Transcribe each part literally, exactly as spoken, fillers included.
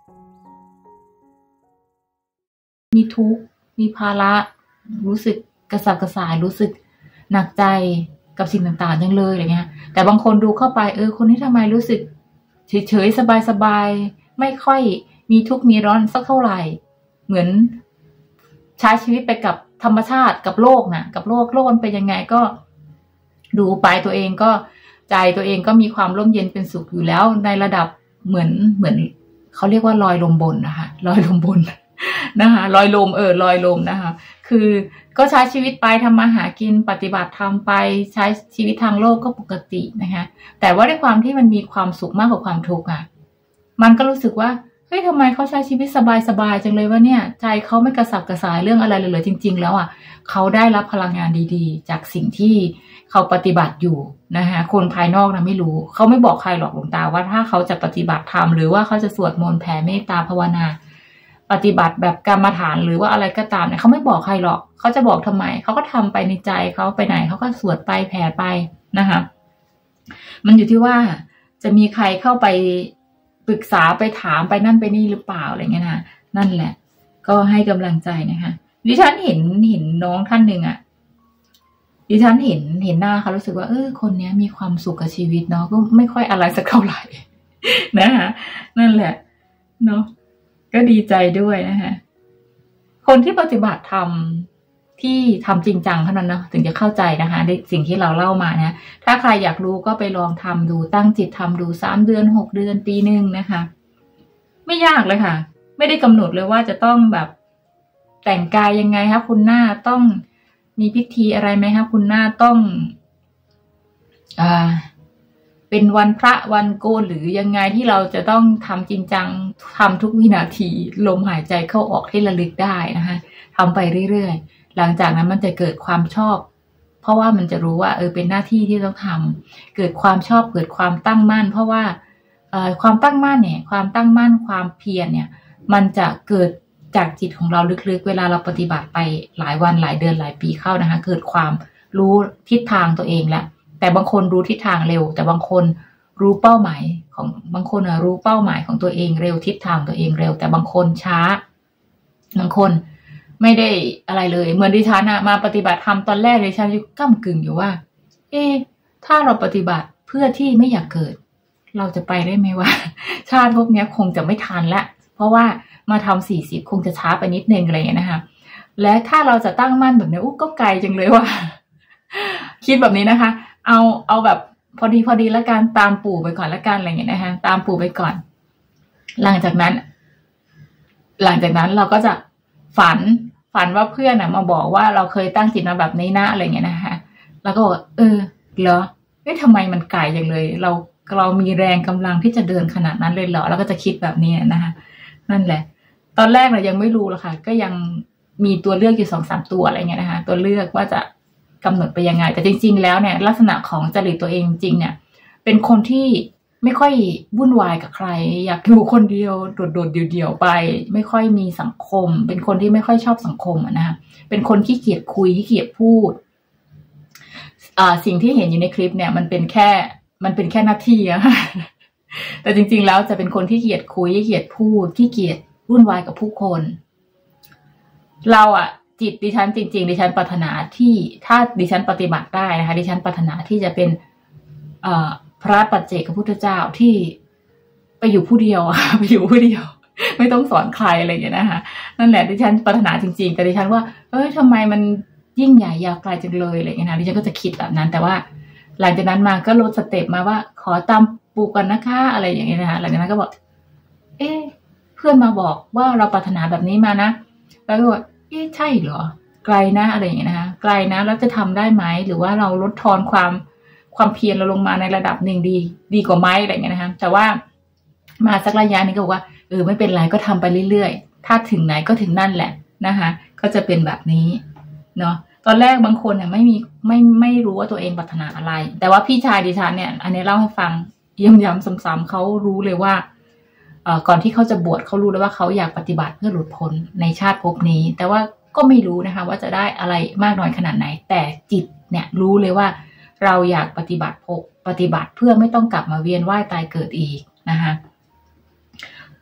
มีทุกข์มีภาระรู้สึกกระสับกระส่ายรู้สึกหนักใจกับสิ่งต่างๆยังเลยอะไรเงี้ยแต่บางคนดูเข้าไปเออคนนี้ทำไมรู้สึกเฉยๆสบายๆไม่ค่อยมีทุกข์มีร้อนสักเท่าไหร่เหมือนใช้ชีวิตไปกับธรรมชาติกับโลกนะกับโลกโลกมันเป็นยังไงก็ดูไปตัวเองก็ใจตัวเองก็มีความร่มเย็นเป็นสุขอยู่แล้วในระดับเหมือนเหมือนเขาเรียกว่าลอยลมบนนะคะลอยลมบนนะคะลอยลมเออลอยลมนะคะคือก็ใช้ชีวิตไปทำมาหากินปฏิบัติธรรมไปใช้ชีวิตทางโลกก็ปกตินะคะแต่ว่าด้วยความที่มันมีความสุขมากกว่าความทุกข์อ่ะมันก็รู้สึกว่าเฮ้ยทำไมเขาใช้ชีวิตสบายๆจังเลยว่าเนี่ยใจเขาไม่กระสับกระส่ายเรื่องอะไรเลยเลยจริงๆแล้วอ่ะเขาได้รับพลังงานดีๆจากสิ่งที่เขาปฏิบัติอยู่นะคะคนภายนอกนะไม่รู้เขาไม่บอกใครหรอกหลวงตาว่าถ้าเขาจะปฏิบัติธรรมหรือว่าเขาจะสวดมนต์แผ่เมตตาภาวนาปฏิบัติแบบกรรมฐานหรือว่าอะไรก็ตามเนี่ยเขาไม่บอกใครหรอกเขาจะบอกทำไมเขาก็ทำไปในใจเขาไปไหนเขาก็สวดไปแผ่ไปนะคะมันอยู่ที่ว่าจะมีใครเข้าไปปรึกษาไปถามไปนั่นไปนี่หรือเปล่าอะไรเงี้ยนะนั่นแหละก็ให้กำลังใจนะคะดิฉันเห็นเห็นน้องท่านหนึ่งอ่ะดิฉันเห็นเห็นหน้าเขารู้สึกว่าเออคนนี้มีความสุขกับชีวิตเนาะก็ไม่ค่อยอะไรสักเท่าไหร่นะคะนั่นแหละเนาะก็ดีใจด้วยนะคะคนที่ปฏิบัติธรรมที่ทำจริงจังเท่านั้นนะถึงจะเข้าใจนะคะในสิ่งที่เราเล่ามานะถ้าใครอยากรู้ก็ไปลองทำดูตั้งจิตทำดูสามเดือนหกเดือนปีหนึ่งนะคะไม่ยากเลยค่ะไม่ได้กำหนดเลยว่าจะต้องแบบแต่งกายยังไงคะคุณหน้าต้องมีพิธีอะไรไหมคะคุณหน้าต้องอ่าเป็นวันพระวันโกนหรือยังไงที่เราจะต้องทำจริงจังทำทุกวินาทีลมหายใจเข้าออกที่ระลึกได้นะคะทำไปเรื่อยๆหลังจากนั้นมันจะเกิดความชอบเพราะว่ามันจะรู้ว่าเออเป็นหน้าที่ที่ต้องทำเกิดความชอบเกิดความตั้งมั่นเพราะว่าเอ่อความตั้งมั่นเนี่ยความตั้งมั่นความเพียรเนี่ยมันจะเกิดจากจิตของเราลึกๆเวลาเราปฏิบัติไปหลายวันหลายเดือนหลายปีเข้านะคะเกิดความรู้ทิศทางตัวเองแล้วแต่บางคนรู้ทิศทางเร็วแต่บางคนรู้เป้าหมายของบางคนรู้เป้าหมายของตัวเองเร็วทิศทางตัวเองเร็วแต่บางคนช้าบางคนไม่ได้อะไรเลยเหมือนดิฉันอะมาปฏิบัติธรรมตอนแรกดิฉันอยู่ก้ำกึ่งอยู่ว่าเอ๊ะถ้าเราปฏิบัติเพื่อที่ไม่อยากเกิดเราจะไปได้ไหมวะชาติพวกนี้คงจะไม่ทันละเพราะว่ามาทำสี่สิบคงจะช้าไปนิดนึงอะไรอย่างเงี้ยนะคะและถ้าเราจะตั้งมั่นแบบนี้อุ๊ก็ไกลจังเลยว่า คิดแบบนี้นะคะเอาเอาแบบพอดีพอดีแล้วกันตามปู่ไปก่อนแล้วกันอะไรอย่างเงี้ยนะคะตามปู่ไปก่อนหลังจากนั้นหลังจากนั้นเราก็จะฝันฝันว่าเพื่อนอะมาบอกว่าเราเคยตั้งจิตมาแบบนี้นะอะไรอย่างเงี้ยนะคะแล้วก็บอกเออเหรอเอ๊ะทำไมมันไกลจังเลยเราเรามีแรงกำลังที่จะเดินขนาดนั้นเลยเหรอแล้วก็จะคิดแบบนี้นะคะนั่นแหละตอนแรกเรายังไม่รู้หรอกค่ะก็ยังมีตัวเลือกอยู่สองสามตัวอะไรเงี้ยนะคะตัวเลือกว่าจะกำหนดไปยังไงแต่จริงๆแล้วเนี่ยลักษณะของจริตตัวเองจริงเนี่ยเป็นคนที่ไม่ค่อยวุ่นวายกับใครอยากอยู่คนเดียวโดดๆเดี่ยวๆไปไม่ค่อยมีสังคมเป็นคนที่ไม่ค่อยชอบสังคมนะคะเป็นคนขี้เกียจคุยขี้เกียจพูดอ่าสิ่งที่เห็นอยู่ในคลิปเนี่ยมันเป็นแค่มันเป็นแค่หน้าที่อะค่ะแต่จริงๆแล้วจะเป็นคนที่ขี้เกียจคุยขี้เกียจพูดขี้เกียจวุ่นวายกับผู้คนเราอะจิตดิฉันจริงๆดิฉันปรารถนาที่ถ้าดิฉันปฏิบัติได้นะคะดิฉันปรารถนาที่จะเป็นเอ่อพระปัจเจกพุทธเจ้าที่ไปอยู่ผู้เดียวอะไปอยู่ผู้เดียวไม่ต้องสอนใครอะไรอย่างเงี้ยนะคะนั่นแหละดิฉันปรารถนาจริงๆแต่ดิฉันว่าเอ้ยทำไมมันยิ่งใหญ่ยาวไกลจังเลยอะไรอย่างเงี้ยนะดิฉันก็จะคิดแบบนั้นแต่ว่าหลังจากนั้นมาก็ลดสเต็ปมาว่าขอตามปู่กันนะคะอะไรอย่างเงี้ยนะคะหลังจากนั้นก็บอกเอ๊ะเพื่อนมาบอกว่าเราปรารถนาแบบนี้มานะแล้วก็บอกเอ๊ะใช่เหรอไกลนะอะไรอย่างเงี้ยนะคะไกลนะแล้วจะทำได้ไหมหรือว่าเราลดทอนความความเพียรเราลงมาในระดับหนึ่งดีดีกว่าไหมอะไรอย่างเงี้ยนะคะแต่ว่ามาสักระยะนึงก็บอกว่าเออไม่เป็นไรก็ทำไปเรื่อยๆถ้าถึงไหนก็ถึงนั่นแหละนะคะก็จะเป็นแบบนี้เนาะตอนแรกบางคนเนี่ยไม่มีไม่ไม่รู้ว่าตัวเองปรารถนาอะไรแต่ว่าพี่ชายดิฉันเนี่ยอันนี้เล่าให้ฟังย้ำๆซ้ำๆเขารู้เลยว่าเอ่อก่อนที่เขาจะบวชเขารู้แล้วว่าเขาอยากปฏิบัติเพื่อหลุดพ้นในชาติภพนี้แต่ว่าก็ไม่รู้นะคะว่าจะได้อะไรมากน้อยขนาดไหนแต่จิตเนี่ยรู้เลยว่าเราอยากปฏิบัติปฏิบัติเพื่อไม่ต้องกลับมาเวียนว่ายตายเกิดอีกนะคะ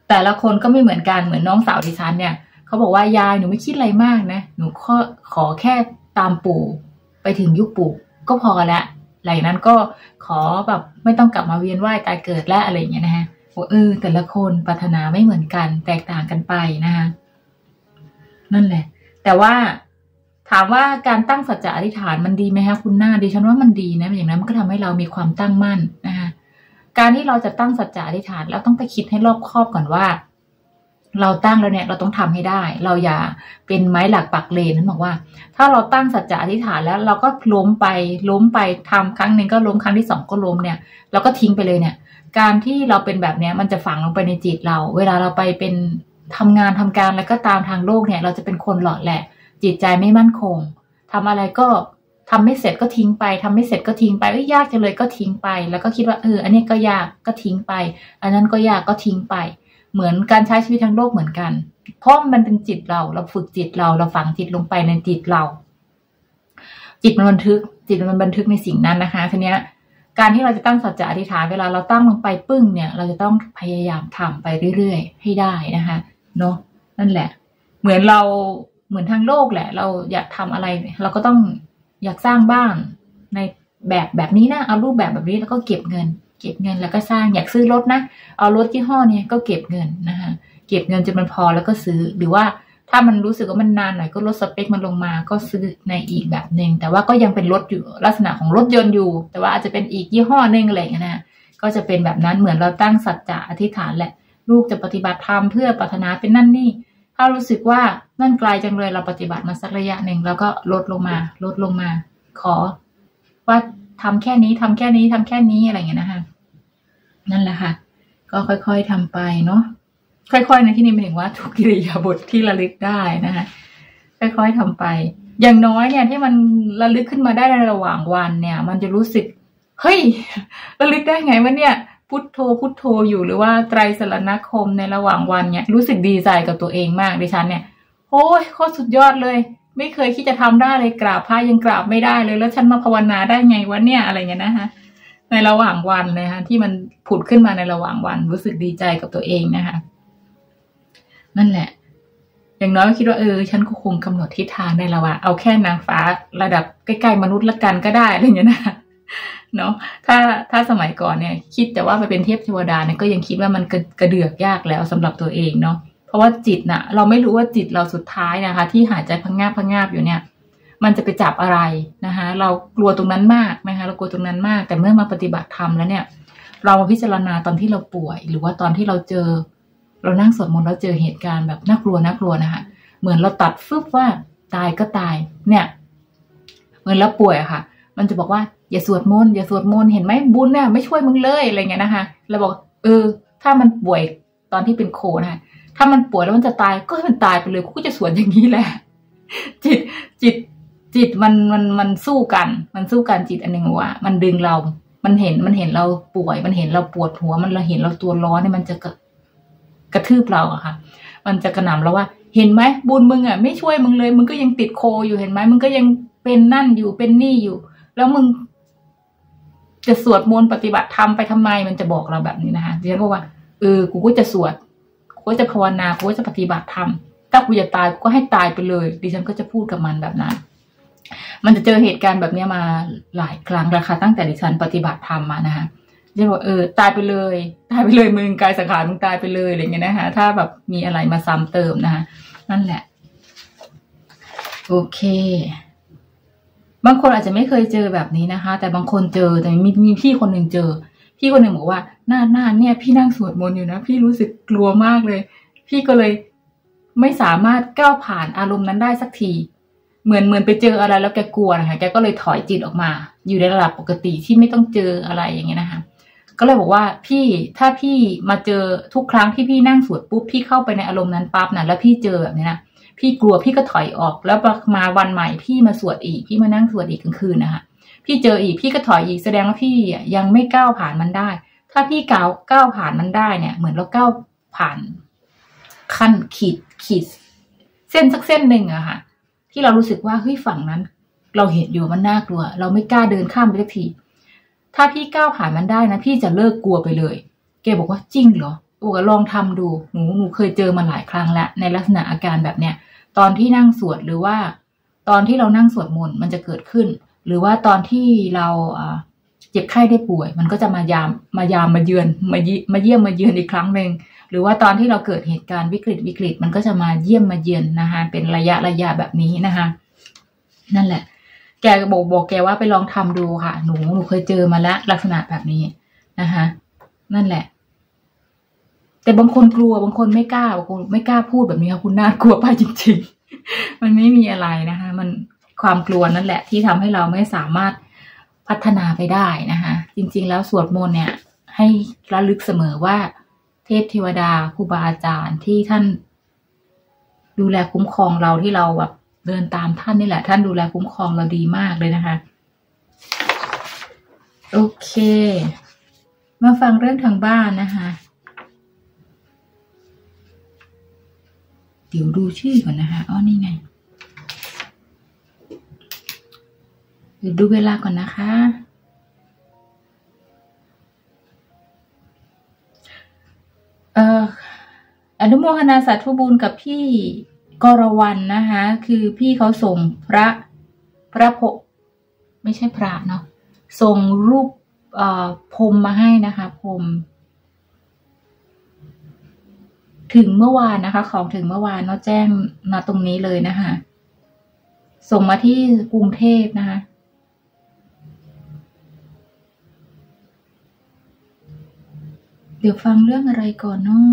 แต่ละคนก็ไม่เหมือนกันเหมือนน้องสาวดิฉันเนี่ยเขาบอกว่ายายหนูไม่คิดอะไรมากนะหนูขอขอแค่ตามปู่ไปถึงยุคปู่ก็พอแล้วหลังนั้นก็ขอแบบไม่ต้องกลับมาเวียนว่ายตายเกิดและอะไรอย่างเงี้ยนะฮะบอกเออแต่ละคนปรารถนาไม่เหมือนกันแตกต่างกันไปนะคะนั่นแหละแต่ว่าถามว่าการตั้งสัจจะอธิษฐานมันดีไหมคะคุณหน้าดิฉันว่ามันดีนะอย่างนั้นมันก็ทำให้เรามีความตั้งมั่นนะคะการที่เราจะตั้งสัจจะอธิษฐานเราต้องไปคิดให้รอบคอบก่อนว่าเราตั้งแล้วเนี่ยเราต้องทำให้ได้เราอย่าเป็นไม้หลักปักเลนนั่นบอกว่าถ้าเราตั้งสัจจะอธิษฐานแล้วเราก็ล้มไปล้มไปทำครั้งหนึ่งก็ล้มครั้งที่สองก็ล้มเนี่ยเราก็ทิ้งไปเลยเนี่ยการที่เราเป็นแบบเนี้ยมันจะฝังลงไปในจิตเราเวลาเราไปเป็นทำงานทำการแล้วก็ตามทางโลกเนี่ยเราจะเป็นคนหล่อแหละจิตใจไม่มั่นคงทำอะไรก็ทำไม่เสร็จก็ทิ้งไปทำไม่เสร็จก็ทิ้งไปยากจังเลยก็ทิ้งไปแล้วก็คิดว่าเอออันนี้ก็ยากก็ทิ้งไปอันนั้นก็ยากก็ทิ้งไปเหมือนการใช้ชีวิตทั้งโลกเหมือนกันเพราะมันเป็นจิตเราเราฝึกจิตเราเราฝังจิตลงไปในจิตเราจิตมันบันทึกจิตมันบันทึกในสิ่งนั้นนะคะทีเนี้ยการที่เราจะตั้งสัจจะอธิษฐานเวลาเราตั้งลงไปปึ้งเนี่ยเราจะต้องพยายามทำไปเรื่อยๆให้ได้นะคะเนาะนั่นแหละเหมือนเราเหมือนทางโลกแหละเราอยากทำอะไรเราก็ต้องอยากสร้างบ้านในแบบแบบนี้นะเอารูปแบบแบบนี้แล้วก็เก็บเงินเก็บเงินแล้วก็สร้างอยากซื้อรถนะเอารถยี่ห้อนี้ก็เก็บเงินนะคะเก็บเงินจนมันพอแล้วก็ซื้อหรือว่าถ้ามันรู้สึกว่ามันนานหน่อยก็ลดสเปคมันลงมาก็ซื้อในอีกแบบหนึ่งแต่ว่าก็ยังเป็นรถอยู่ลักษณะของรถยนต์อยู่แต่ว่าอาจจะเป็นอีกยี่ห้อหนึ่งอะไรอย่างเงี้ยนะก็จะเป็นแบบนั้นเหมือนเราตั้งสัจจะอธิษฐานแหละลูกจะปฏิบัติธรรมเพื่อปรารถนาเป็นนั่นนี่ถ้ารู้สึกว่านั่นไกลจังเลยเราปฏิบัติมาสักระยะหนึ่งแล้วก็ลดลงมาลดลงมาขอว่าทำแค่นี้ทำแค่นี้ทำแค่นี้อะไรอย่างเงี้ยนะคะนั่นแหละค่ะก็ค่อยๆทำไปเนาะค่อยๆในที่นี้หมายถึงว่าทุกกิริยาบทที่ระลึกได้นะคะค่อยๆทำไปอย่างน้อยเนี่ยที่มันระลึกขึ้นมาได้ในระหว่างวันเนี่ยมันจะรู้สึกเฮ้ยระลึกได้ไงวะเนี่ยพุทโธพุทโธอยู่หรือว่าไตรสรณคมในระหว่างวันเนี่ยรู้สึกดีใจกับตัวเองมากดิฉันเนี่ยโอ้ยโคตรสุดยอดเลยไม่เคยคิดจะทำได้เลยกราบพระยังกราบไม่ได้เลยแล้วฉันมาภาวนาได้ไงวะเนี่ยอะไรเงี้ยนะคะในระหว่างวันนะคะที่มันผุดขึ้นมาในระหว่างวันรู้สึกดีใจกับตัวเองนะคะนั่นแหละอย่างน้อยก็คิดว่าเออฉันก็คงกำหนดทิศทางได้แล้วว่าเอาแค่นางฟ้าระดับใกล้ๆมนุษย์ละกันก็ได้อะไรอย่างเงี้ยนะเนาะถ้าถ้าสมัยก่อนเนี่ยคิดแต่ว่าไปเป็นเทพเทวดาเนี่ยก็ยังคิดว่ามันกระกระเดือกยากแล้วสำหรับตัวเองเนาะเพราะว่าจิตน่ะเราไม่รู้ว่าจิตเราสุดท้ายนะคะที่หายใจพังงาบพังงาบอยู่เนี่ยมันจะไปจับอะไรนะคะเรากลัวตรงนั้นมากนะคะเรากลัวตรงนั้นมากแต่เมื่อมาปฏิบัติธรรมแล้วเนี่ยเรามาพิจารณาตอนที่เราป่วยหรือว่าตอนที่เราเจอเรานั่งสวดมนต์แล้วเจอเหตุการณ์แบบน่ากลัวน่ากลัวนะคะเหมือนเราตัดฟึบว่าตายก็ตายเนี่ยเหมือนเราป่วยอะค่ะมันจะบอกว่าอย่าสวดมนต์อย่าสวดมนต์เห็นไหมบุญเนี่ยไม่ช่วยมึงเลยอะไรเงี้ยนะคะเราบอกเออถ้ามันป่วยตอนที่เป็นโคนะคะถ้ามันป่วยแล้วมันจะตายก็ให้มันตายไปเลยกูก็จะสวดอย่างนี้แหละจิตจิตจิตมันมันมันสู้กันมันสู้กันจิตอันหนึ่งว่ามันดึงเรามันเห็นมันเห็นเราป่วยมันเห็นเราปวดหัวมันเราเห็นเราตัวร้อนเนี่ยมันจะกระกระทืบเราอะค่ะมันจะกระหน่ำเราว่าเห็นไหมบุญมึงอะไม่ช่วยมึงเลยมึงก็ยังติดโคอยู่เห็นไหมมึงก็ยังเป็นนั่นอยู่เป็นนี่อยู่แล้วมึงจะสวดมนต์ปฏิบัติธรรมไปทำไมมันจะบอกเราแบบนี้นะคะดิฉันก็ว่าเออกูก็จะสวดกูก็จะภาวนากูก็จะปฏิบัติธรรมถ้ากูจะตายกูก็ให้ตายไปเลยดิฉันก็จะพูดกับมันแบบนั้นมันจะเจอเหตุการณ์แบบนี้มาหลายครั้งแล้วค่ะตั้งแต่ดิฉันปฏิบัติธรรมมานะคะดิฉันบอกเออตายไปเลยตายไปเลยมึงกายสังขารมึงตายไปเลยอะไรเงี้ยนะคะถ้าแบบมีอะไรมาซ้ำเติมนะคะนั่นแหละโอเคบางคนอาจจะไม่เคยเจอแบบนี้นะคะแต่บางคนเจอแต่มีมีพี่คนหนึ่งเจอพี่คนหนึ่งบอกว่าหน้าหน้าเนี่ยพี่นั่งสวดมนต์อยู่นะพี่รู้สึกกลัวมากเลยพี่ก็เลยไม่สามารถก้าวผ่านอารมณ์นั้นได้สักทีเหมือนเหมือนไปเจออะไรแล้วแกกลัวนะคะแกก็เลยถอยจิตออกมาอยู่ในระดับปกติที่ไม่ต้องเจออะไรอย่างเงี้ยนะคะก็เลยบอกว่าพี่ถ้าพี่มาเจอทุกครั้งที่พี่นั่งสวดปุ๊บพี่เข้าไปในอารมณ์นั้นปั๊บนะแล้วพี่เจอแบบนี้นะพี่กลัวพี่ก็ถอยออกแล้วมาวันใหม่พี่มาสวดอีกพี่มานั่งสวดอีกกลางคืนนะคะพี่เจออีกพี่ก็ถอยอีกแสดงว่าพี่ยังไม่ก้าวผ่านมันได้ถ้าพี่ก้าวก้าวผ่านมันได้เนี่ยเหมือนเราก้าวผ่านขั้นขีดขีดเส้นสักเส้นหนึ่งอะค่ะที่เรารู้สึกว่าเฮ้ยฝั่งนั้นเราเห็นอยู่มันน่ากลัวเราไม่กล้าเดินข้ามไปสักทีถ้าพี่ก้าวผ่านมันได้นะพี่จะเลิกกลัวไปเลยแกบอกว่าจริงเหรอโอ้ลองทำดูหนูหนูเคยเจอมาหลายครั้งแล้วในลักษณะอาการแบบเนี้ยตอนที่นั่งสวดหรือว่าตอนที่เรานั่งสวดมนต์มันจะเกิดขึ้นหรือว่าตอนที่เราเจ็บไข้ได้ป่วยมันก็จะมายามมายามมาเยือนมามาเยี่ยมมาเยือนอีกครั้งหนึ่งหรือว่าตอนที่เราเกิดเหตุการณ์วิกฤตวิกฤตมันก็จะมาเยี่ยมมาเยือนนะคะเป็นระยะระยะแบบนี้นะคะนั่นแหละแกบอกบอกแกว่าไปลองทำดูค่ะหนูหนูเคยเจอมาแล้วลักษณะแบบนี้นะคะนั่นแหละแต่บางคนกลัวบางคนไม่กล้าบางคนไม่กล้าพูดแบบนี้ค่ะคุณน่ากลัวไปจริงๆมันไม่มีอะไรนะคะมันความกลัวนั่นแหละที่ทำให้เราไม่สามารถพัฒนาไปได้นะคะจริงๆแล้วสวดมนต์เนี่ยให้ระลึกเสมอว่าเทพเทวดาครูบาอาจารย์ที่ท่านดูแลคุ้มครองเราที่เราแบบเดินตามท่านนี่แหละท่านดูแลคุ้มครองเราดีมากเลยนะคะโอเคมาฟังเรื่องทางบ้านนะคะเดี๋ยวดูชื่อก่อนนะคะอ๋อนี่ไงเดี๋ยวดูเวลาก่อนนะคะเอ่ออนุโมทนาสาธุบุญกับพี่กรวรรณนะคะคือพี่เขาส่งพระพระพไม่ใช่พระเนาะส่งรูปเอ่อพรมมาให้นะคะพรมถึงเมื่อวานนะคะของถึงเมื่อวานเนาะแจ้งมาตรงนี้เลยนะคะส่งมาที่กรุงเทพนะคะเดี๋ยวฟังเรื่องอะไรก่อนเนาะ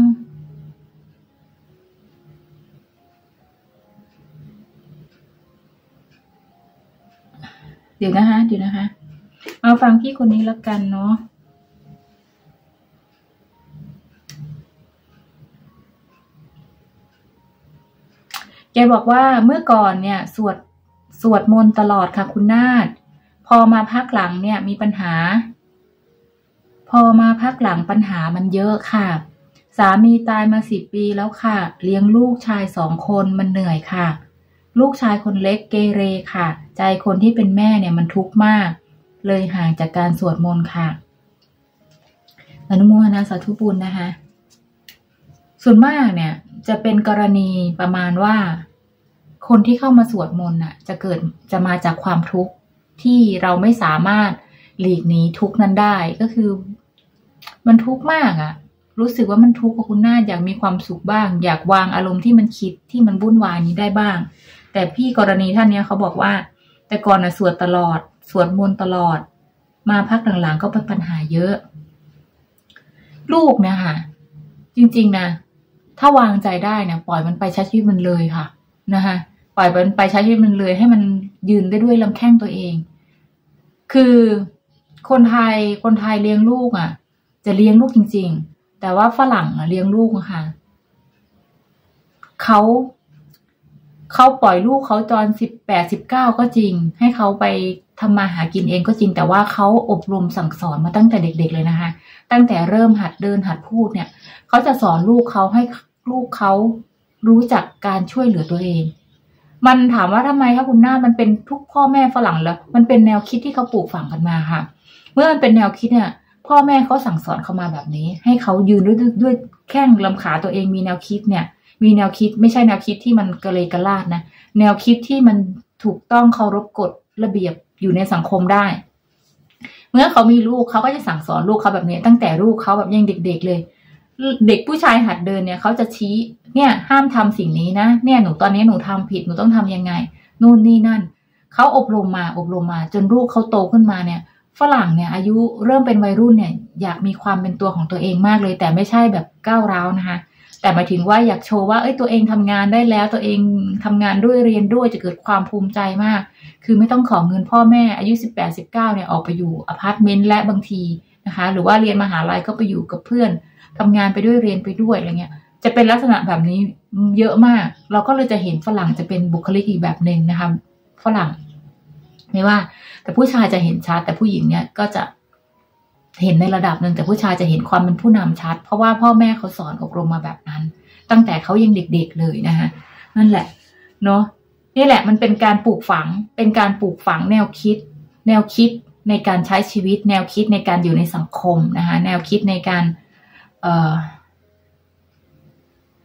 เดี๋ยวนะคะเดี๋ยวนะคะเอาฟังพี่คนนี้แล้วกันเนาะแกบอกว่าเมื่อก่อนเนี่ยสวดสวดมนต์ตลอดค่ะคุณนาฏพอมาพักหลังเนี่ยมีปัญหาพอมาพักหลังปัญหามันเยอะค่ะสามีตายมาสิบปีแล้วค่ะเลี้ยงลูกชายสองคนมันเหนื่อยค่ะลูกชายคนเล็กเกเรค่ะใจคนที่เป็นแม่เนี่ยมันทุกข์มากเลยห่างจากการสวดมนต์ค่ะอนุโมทนาสาธุบุญนะคะส่วนมากเนี่ยจะเป็นกรณีประมาณว่าคนที่เข้ามาสวดมนต์น่ะจะเกิดจะมาจากความทุกข์ที่เราไม่สามารถหลีกหนีทุกข์นั้นได้ก็คือมันทุกข์มากอะรู้สึกว่ามันทุกข์กับคุณนาฏอยากมีความสุขบ้างอยากวางอารมณ์ที่มันคิดที่มันวุ่นวายนี้ได้บ้างแต่พี่กรณีท่านนี้เขาบอกว่าแต่ก่อนน่ะสวดตลอดสวดมนต์ตลอดมาพักหลังๆก็เป็นปัญหาเยอะลูกเนี่ยค่ะจริงๆนะถ้าวางใจได้เนี่ยปล่อยมันไปใช้ชีวิตมันเลยค่ะนะคะปล่อยมันไปใช้ชีวิตมันเลยให้มันยืนได้ด้วยลำแข้งตัวเองคือคนไทยคนไทยเลี้ยงลูกอ่ะจะเลี้ยงลูกจริงๆแต่ว่าฝรั่งอ่ะเลี้ยงลูกอะค่ะเขาเขาปล่อยลูกเขาตอนสิบแปดสิบเก้าก็จริงให้เขาไปทำมาหากินเองก็จริงแต่ว่าเขาอบรมสั่งสอนมาตั้งแต่เด็กๆเลยนะคะตั้งแต่เริ่มหัดเดินหัดพูดเนี่ยเขาจะสอนลูกเขาให้ลูกเขารู้จักการช่วยเหลือตัวเองมันถามว่าทำไมคะคุณนาฏมันเป็นทุกพ่อแม่ฝรั่งแล้วมันเป็นแนวคิดที่เขาปลูกฝังกันมาค่ะเมื่อมันเป็นแนวคิดเนี่ยพ่อแม่เขาสั่งสอนเขามาแบบนี้ให้เขายืนด้วยด้วยแข้งลำขาตัวเองมีแนวคิดเนี่ยมีแนวคิดไม่ใช่แนวคิดที่มันกระเลกระลาดนะแนวคิดที่มันถูกต้องเคารพกฎระเบียบอยู่ในสังคมได้เมื่อเขามีลูกเขาก็จะสั่งสอนลูกเขาแบบนี้ตั้งแต่ลูกเขาแบบยังเด็กๆเลยเด็กผู้ชายหัดเดินเนี่ยเขาจะชี้เนี่ยห้ามทำสิ่งนี้นะเนี่ยหนูตอนนี้หนูทำผิดหนูต้องทำยังไงนู่นนี่นั่นเขาอบรมมาอบรมมาจนลูกเขาโตขึ้นมาเนี่ยฝรั่งเนี่ยอายุเริ่มเป็นวัยรุ่นเนี่ยอยากมีความเป็นตัวของตัวเองมากเลยแต่ไม่ใช่แบบก้าวร้าวนะคะแต่หมายถึงว่าอยากโชว์ว่าเอ้ยตัวเองทำงานได้แล้วตัวเองทำงานด้วยเรียนด้วยจะเกิดความภูมิใจมากคือไม่ต้องขอเงินพ่อแม่อายุสิบแปด สิบเก้าเนี่ยออกไปอยู่อพาร์ตเมนต์และบางทีนะคะหรือว่าเรียนมหาลัยก็ไปอยู่กับเพื่อนทำงานไปด้วยเรียนไปด้วยอะไรเงี้ยจะเป็นลักษณะแบบนี้เยอะมากเราก็เลยจะเห็นฝรั่งจะเป็นบุคลิกอีกแบบหนึ่งนะคะฝรั่งไม่ว่าแต่ผู้ชายจะเห็นชัดแต่ผู้หญิงเนี่ยก็จะเห็นในระดับหนึ่งแต่ผู้ชายจะเห็นความเป็นผู้นำชัดเพราะว่าพ่อแม่เขาสอนอบรมมาแบบนั้นตั้งแต่เขายังเด็กๆเลยนะคะนั่นแหละเนาะนี่แหละมันเป็นการปลูกฝังเป็นการปลูกฝังแนวคิดแนวคิดในการใช้ชีวิตแนวคิดในการอยู่ในสังคมนะคะแนวคิดในการเอ่อ